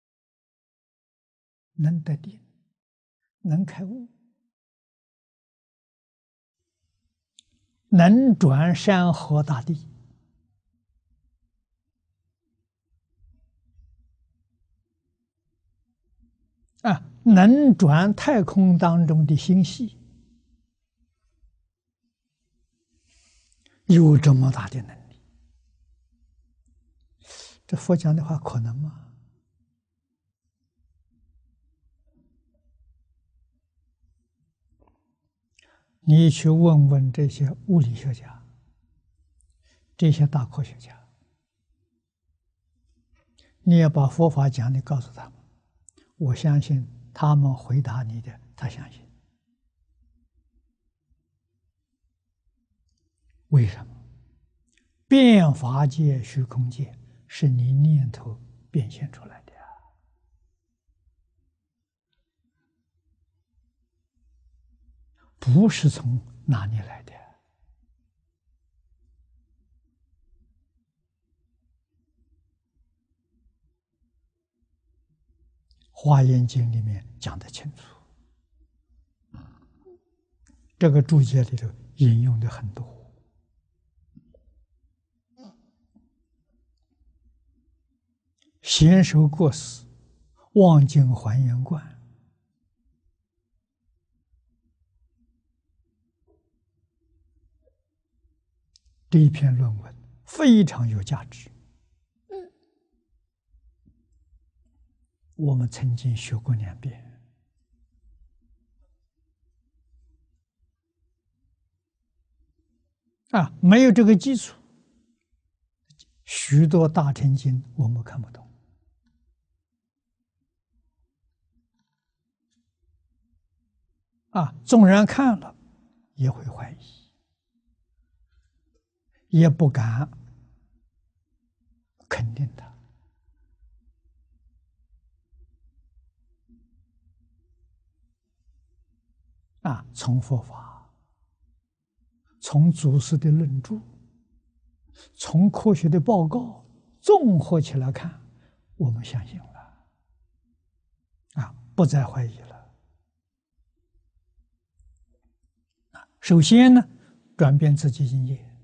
[SPEAKER 1] 能得定，能开悟，能转山河大地。能转太空当中的星系，有这么大的能力，这佛讲的话可能吗？你去问问这些物理学家，这些大科学家，你要把佛法讲的告诉他们，我相信他们回答你的，他相信。为什么？变法界、虚空界是你念头变现出来的不是从哪里来的。华严经里面讲得清楚，这个注解里头引用的很多。贤首过世，望经还原观，这一篇论文非常有价值。我们曾经学过2遍。 没有这个基础，许多大乘经我们看不懂。纵然看了，也会怀疑，也不敢肯定它。从佛法，从祖师的论著，从科学的报告综合起来看，我们相信了，不再怀疑了。首先呢，转变自己境界。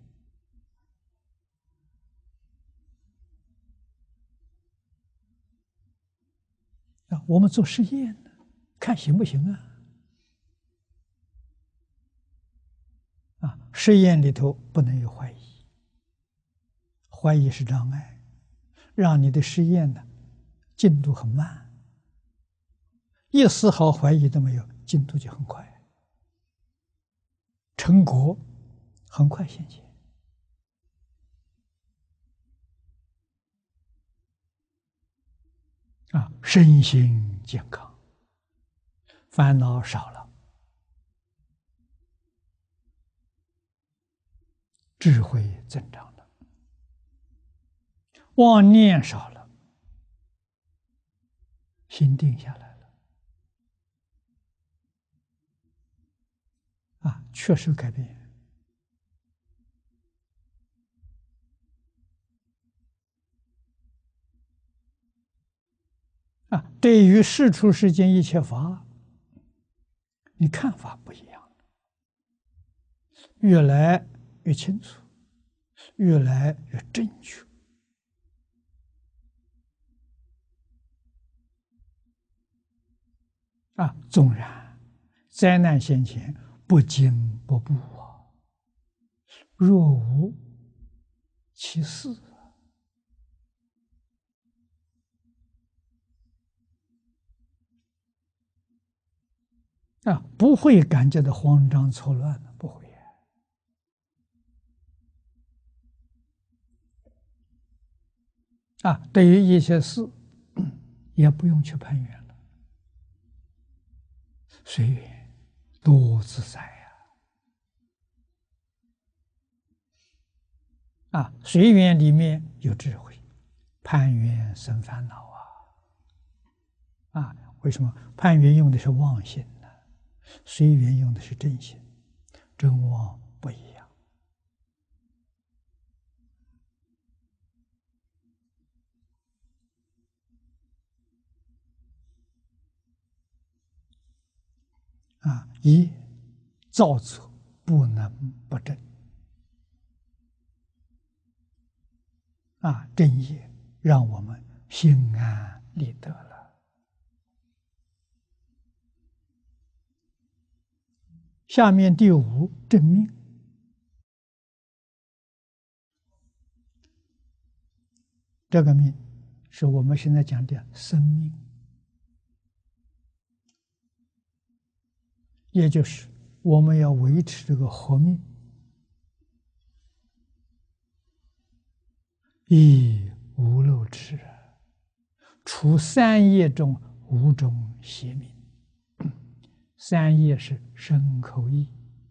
[SPEAKER 1] 我们做实验呢，看行不行啊？实验里头不能有怀疑，怀疑是障碍，让你的实验呢进度很慢，一丝毫怀疑都没有，进度就很快，成果很快显现。身心健康，烦恼少了，智慧增长了，妄念少了，心定下来了，确实改变。对于世出世间一切法，你看法不一样，越来越清楚，越来越正确。纵然灾难现前，不惊不怖若无其事。不会感觉到慌张错乱的，不会。对于一些事，也不用去攀缘了，随缘，多自在随缘里面有智慧，攀缘生烦恼为什么攀缘用的是妄心呢？随缘用的是真心，真妄不一样。一造作不能不正正业让我们心安理得了。下面第五，正命。这个命是我们现在讲的生命，也就是我们要维持这个活命，亦无漏智，除三业中五种邪命。三业是身口意，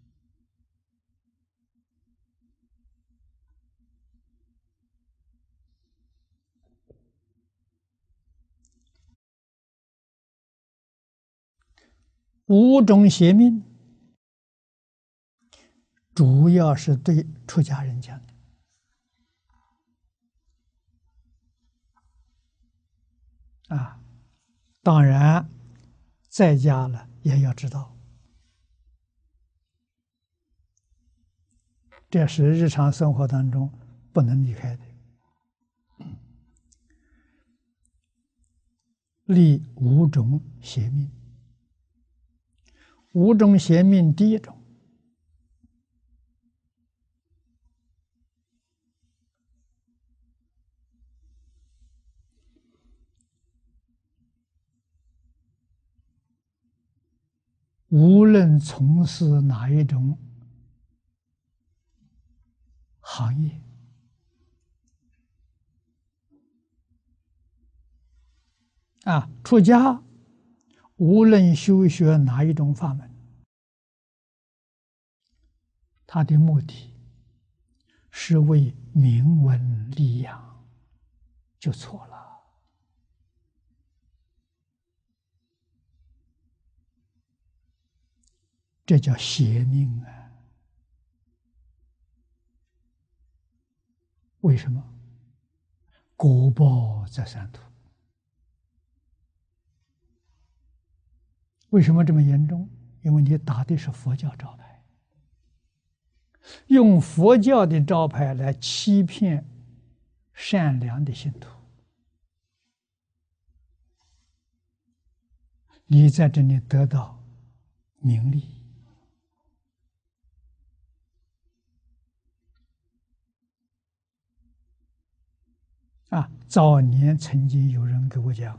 [SPEAKER 1] 五种邪命主要是对出家人讲的当然在家了也要知道，这是日常生活当中不能离开的。立五种邪命，五种邪命第一种，无论从事哪一种行业。出家无论修学哪一种法门，他的目的是为名闻利养，就错了。这叫邪命啊！为什么？果报在三途。为什么这么严重？因为你打的是佛教招牌，用佛教的招牌来欺骗善良的信徒。你在这里得到名利。早年曾经有人给我讲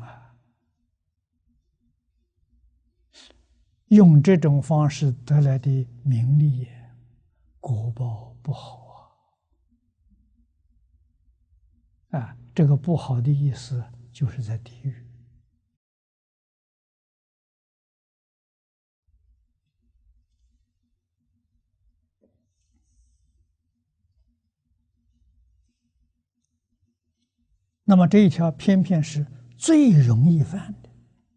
[SPEAKER 1] 用这种方式得来的名利，果报不好这个不好的意思就是在地狱。那么这一条偏偏是最容易犯的，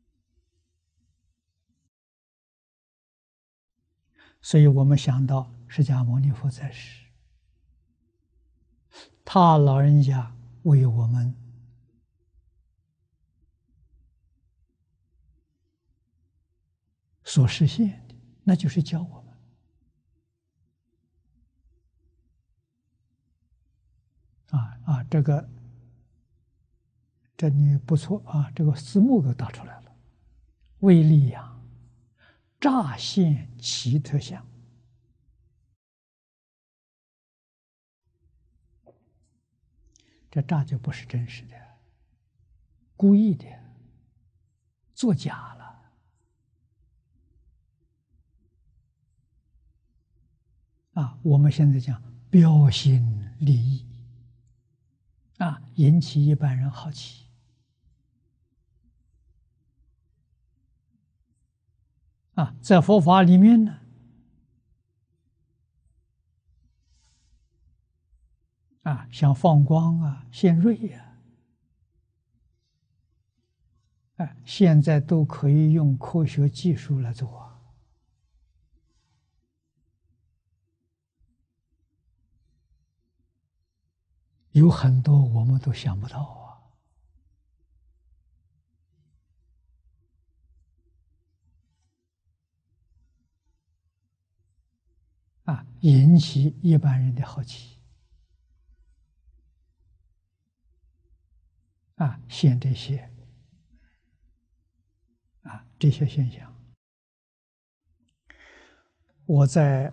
[SPEAKER 1] 所以我们想到释迦牟尼佛在世，他老人家为我们所实现的，那就是教我们这里不错这个字幕给打出来了，为利养乍现奇特相。这乍就不是真实的，故意的，作假了我们现在讲标新立异引起一般人好奇在佛法里面呢像放光现瑞现在都可以用科学技术来做有很多我们都想不到引起一般人的好奇现这些现象。我在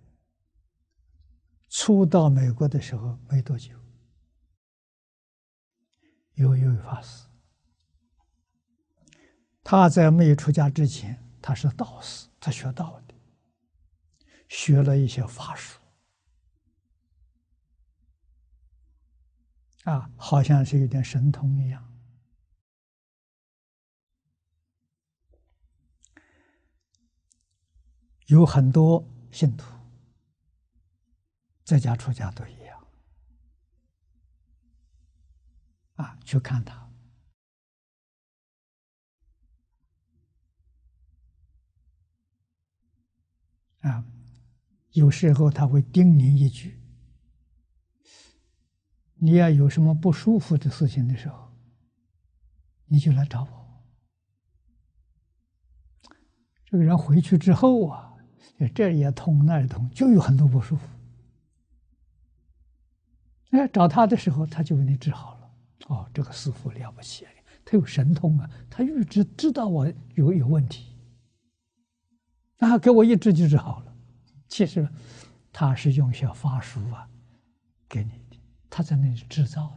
[SPEAKER 1] 初到美国的时候没多久，有一位法师，他在没有出家之前，他是道士，他学道的，学了一些法术好像是有点神通一样。有很多信徒在家出家都一样去看他有时候他会叮咛一句，你要有什么不舒服的事情的时候，你就来找我。这个人回去之后这也痛那也痛，就有很多不舒服。找他的时候，他就给你治好了。这个师父了不起，他有神通他预知道我有问题，给我一治就治好了。其实他是用些法术给你的，他在那里制造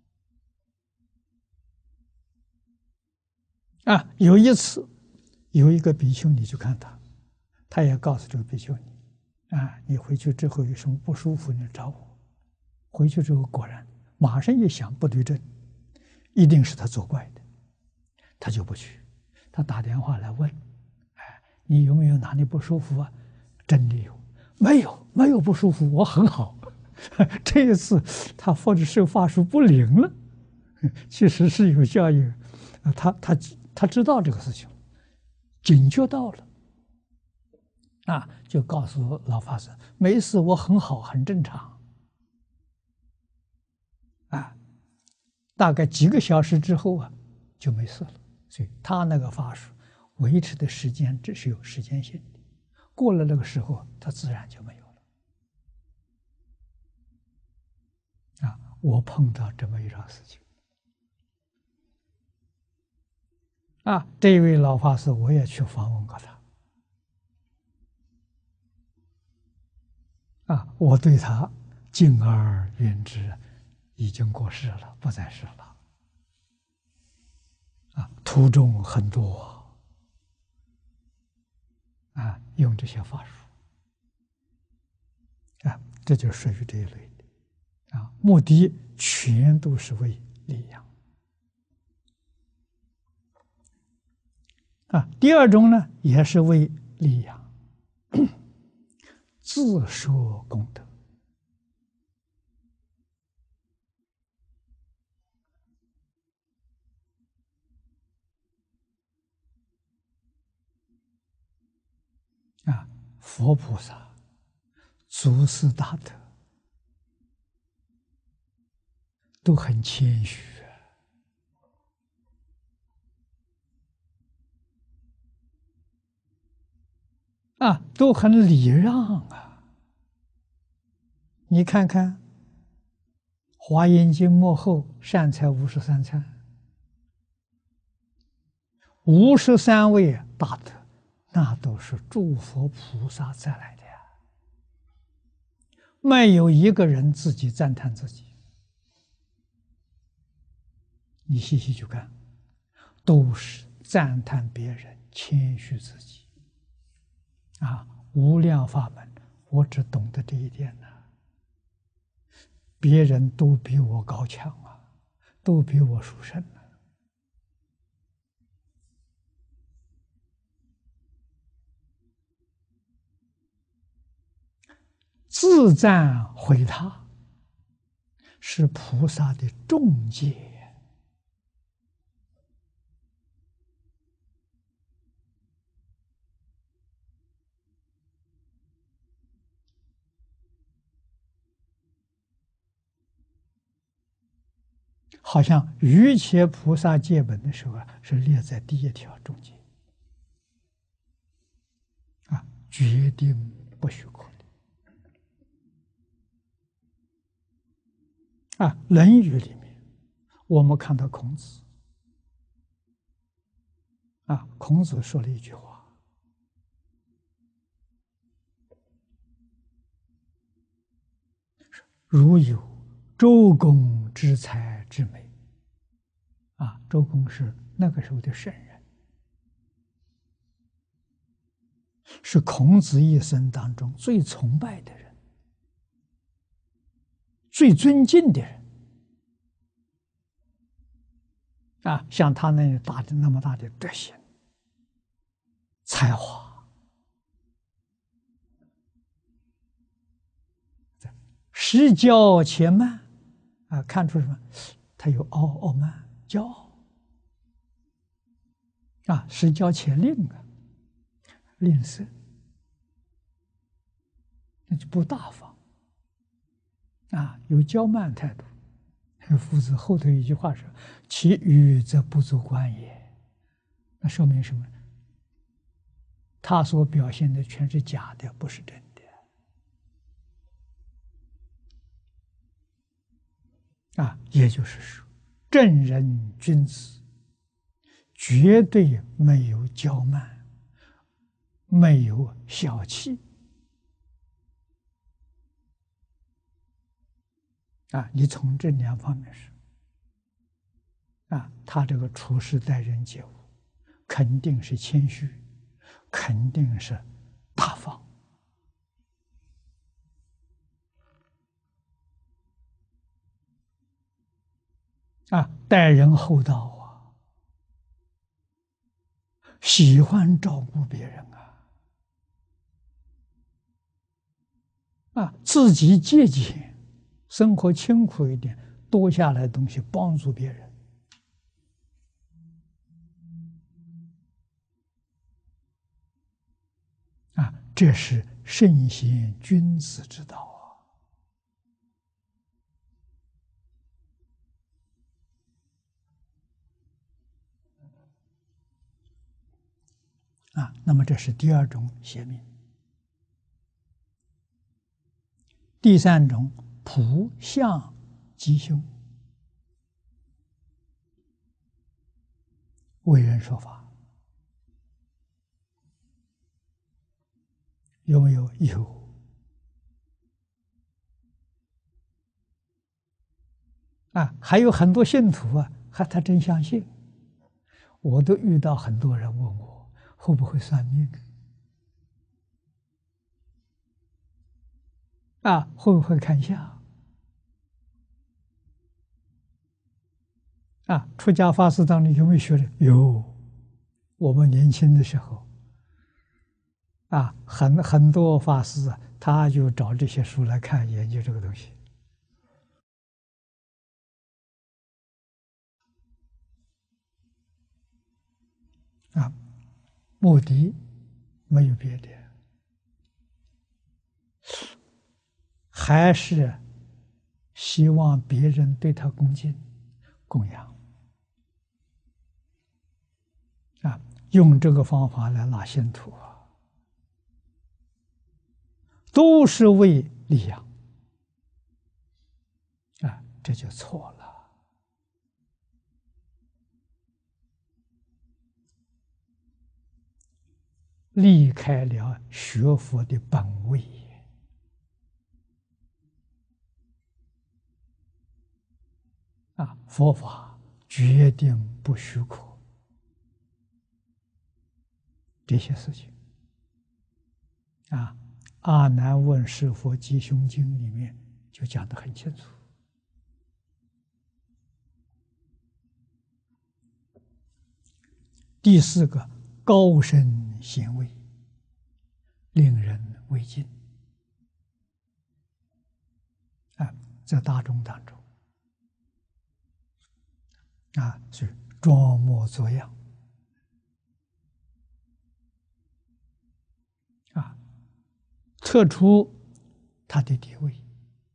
[SPEAKER 1] 的。有一次，有一个比丘尼去看他，他也告诉这个比丘尼，你回去之后有什么不舒服，你找我。 回去之后果然马上一想不对症，一定是他作怪的，他就不去。他打电话来问：“哎，你有没有哪里不舒服啊？”真的有，没有不舒服，我很好。这一次他或者是法术不灵了，其实是有效应。他知道这个事情，警觉到了，就告诉老法师：“没事，我很好，很正常。”大概几个小时之后就没事了。所以他那个法术维持的时间只是有时间性的，过了那个时候，他自然就没有了。我碰到这么一桩事情。这位老法师我也去访问过他。我对他敬而远之，已经过世了，不在世了。途中很多用这些法术这就属于这一类的目的全都是为利养第二种呢，也是为利养，自说功德佛菩萨祖师大德都很谦虚都很礼让你看看《华严经》末后善财53参，53位大德，那都是诸佛菩萨再来的呀，没有一个人自己赞叹自己。你细细去看，都是赞叹别人，谦虚自己。无量法门，我只懂得这一点呢。别人都比我高强都比我殊胜自赞毁他，是菩萨的重戒。好像瑜伽菩萨戒本的时候是列在第一条中间决定不许可的论语里面我们看到孔子孔子说了一句话：“如有周公之才之美。”周公是那个时候的圣人，是孔子一生当中最崇拜的人，最尊敬的人像他那么大的德行、才华，识骄且慢看出什么？他有傲慢、骄傲识骄且吝吝啬，那就不大方有骄慢态度。夫子后头一句话说：“其语则不足观也。”那说明什么？他所表现的全是假的，不是真的也就是说，正人君子绝对没有骄慢，没有小气你从这两方面说他这个处事待人接物肯定是谦虚，肯定是大方待人厚道啊，喜欢照顾别人自己节俭，生活清苦一点，多下来的东西帮助别人这是圣贤君子之道那么这是第二种邪命。第三种仆相吉凶，为人说法有没有？有还有很多信徒他真相信。我都遇到很多人问我会不会算命会不会看相出家法师当中有没有学的？有。我们年轻的时候很多法师他就找这些书来看，研究这个东西目的没有别的，还是希望别人对他恭敬供养用这个方法来拉信徒都是为利养这就错了。离开了学佛的本位佛法决定不许可这些事情阿难问是佛吉凶经里面就讲得很清楚。第四个，高深贤位，令人畏敬在大众当中是装模作样测出他的地位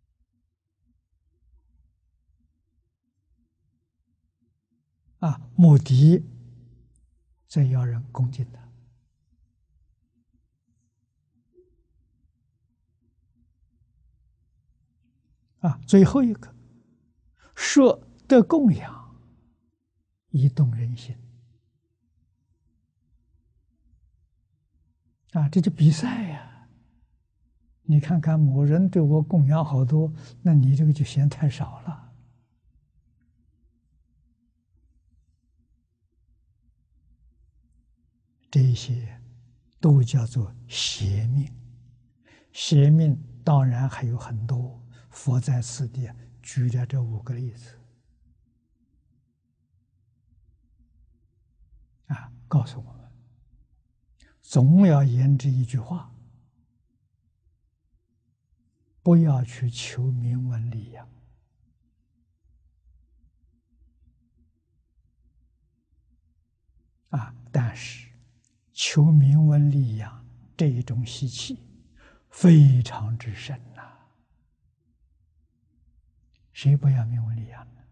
[SPEAKER 1] 目的在要人恭敬他最后一个，舍得供养，以动人心这就比赛呀！你看看某人对我供养好多，那你这个就嫌太少了。这些都叫做邪命。邪命当然还有很多，佛在此地举了这5个例子告诉我们，总要言之一句话：不要去求名闻利养但是求名闻利养这一种习气非常之深谁不要名闻利养呢？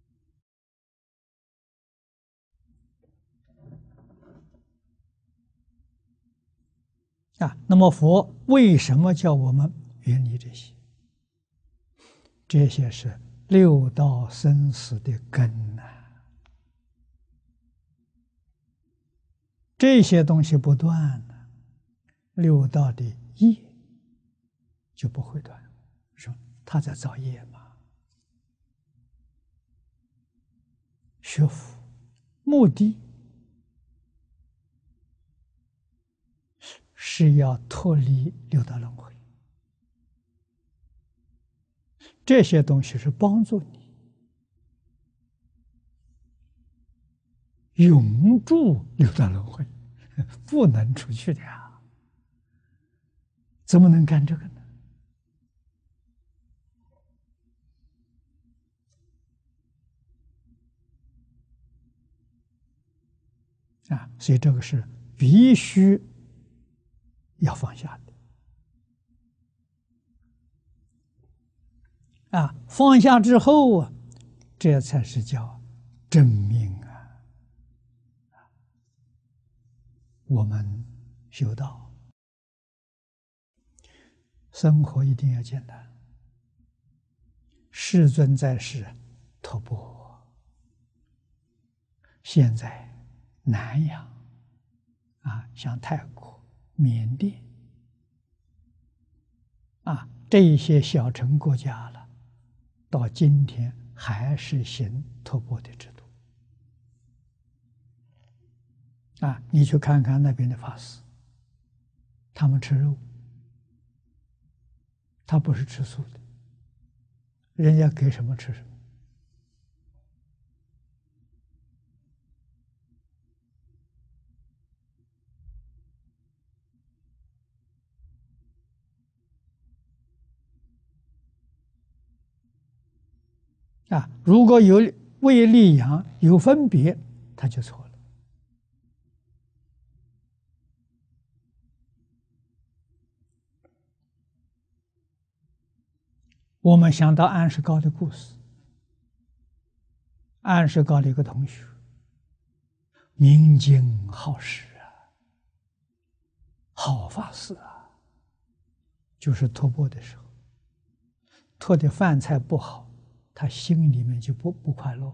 [SPEAKER 1] 那么佛为什么叫我们远离这些？这些是六道生死的根这些东西不断六道的业就不会断。说他在造业嘛，学佛目的是要脱离六道轮回，这些东西是帮助你永住六道轮回，不能出去的呀，怎么能干这个呢？所以这个是必须要放下的放下之后这才是叫正命啊！我们修道，生活一定要简单。世尊在世，托钵，现在南洋像泰国、缅甸这一些小乘国家了，到今天还是行托钵的制度你去看看那边的法师，他们吃肉，他不是吃素的，人家给什么吃什么。如果有为利养有分别，他就错了。我们想到安世高的故事，安世高的一个同学，明经好识好法师就是托钵的时候，托的饭菜不好，他心里面就不快乐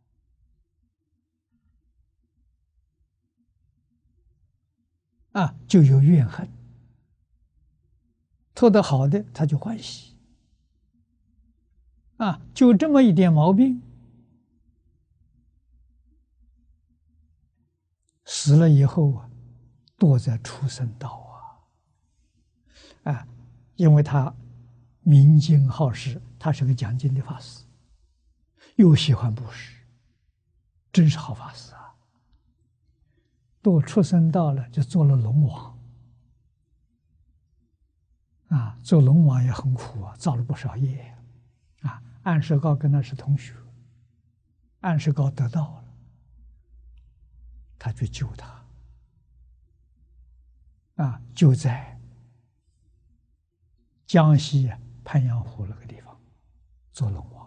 [SPEAKER 1] 就有怨恨。托得好的他就欢喜就这么一点毛病，死了以后堕在畜生道因为他明经好识，他是个讲经的法师，又喜欢布施，真是好法师堕畜生道了，就做了龙王做龙王也很苦造了不少业安世高跟他是同学，安世高得道了，他去救他就在江西鄱阳湖那个地方做龙王。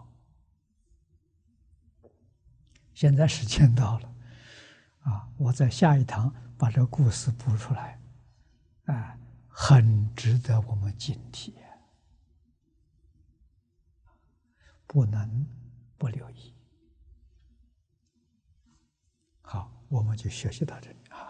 [SPEAKER 1] 现在时间到了我在下一堂把这个故事补出来很值得我们警惕不能不留意。好，我们就学习到这里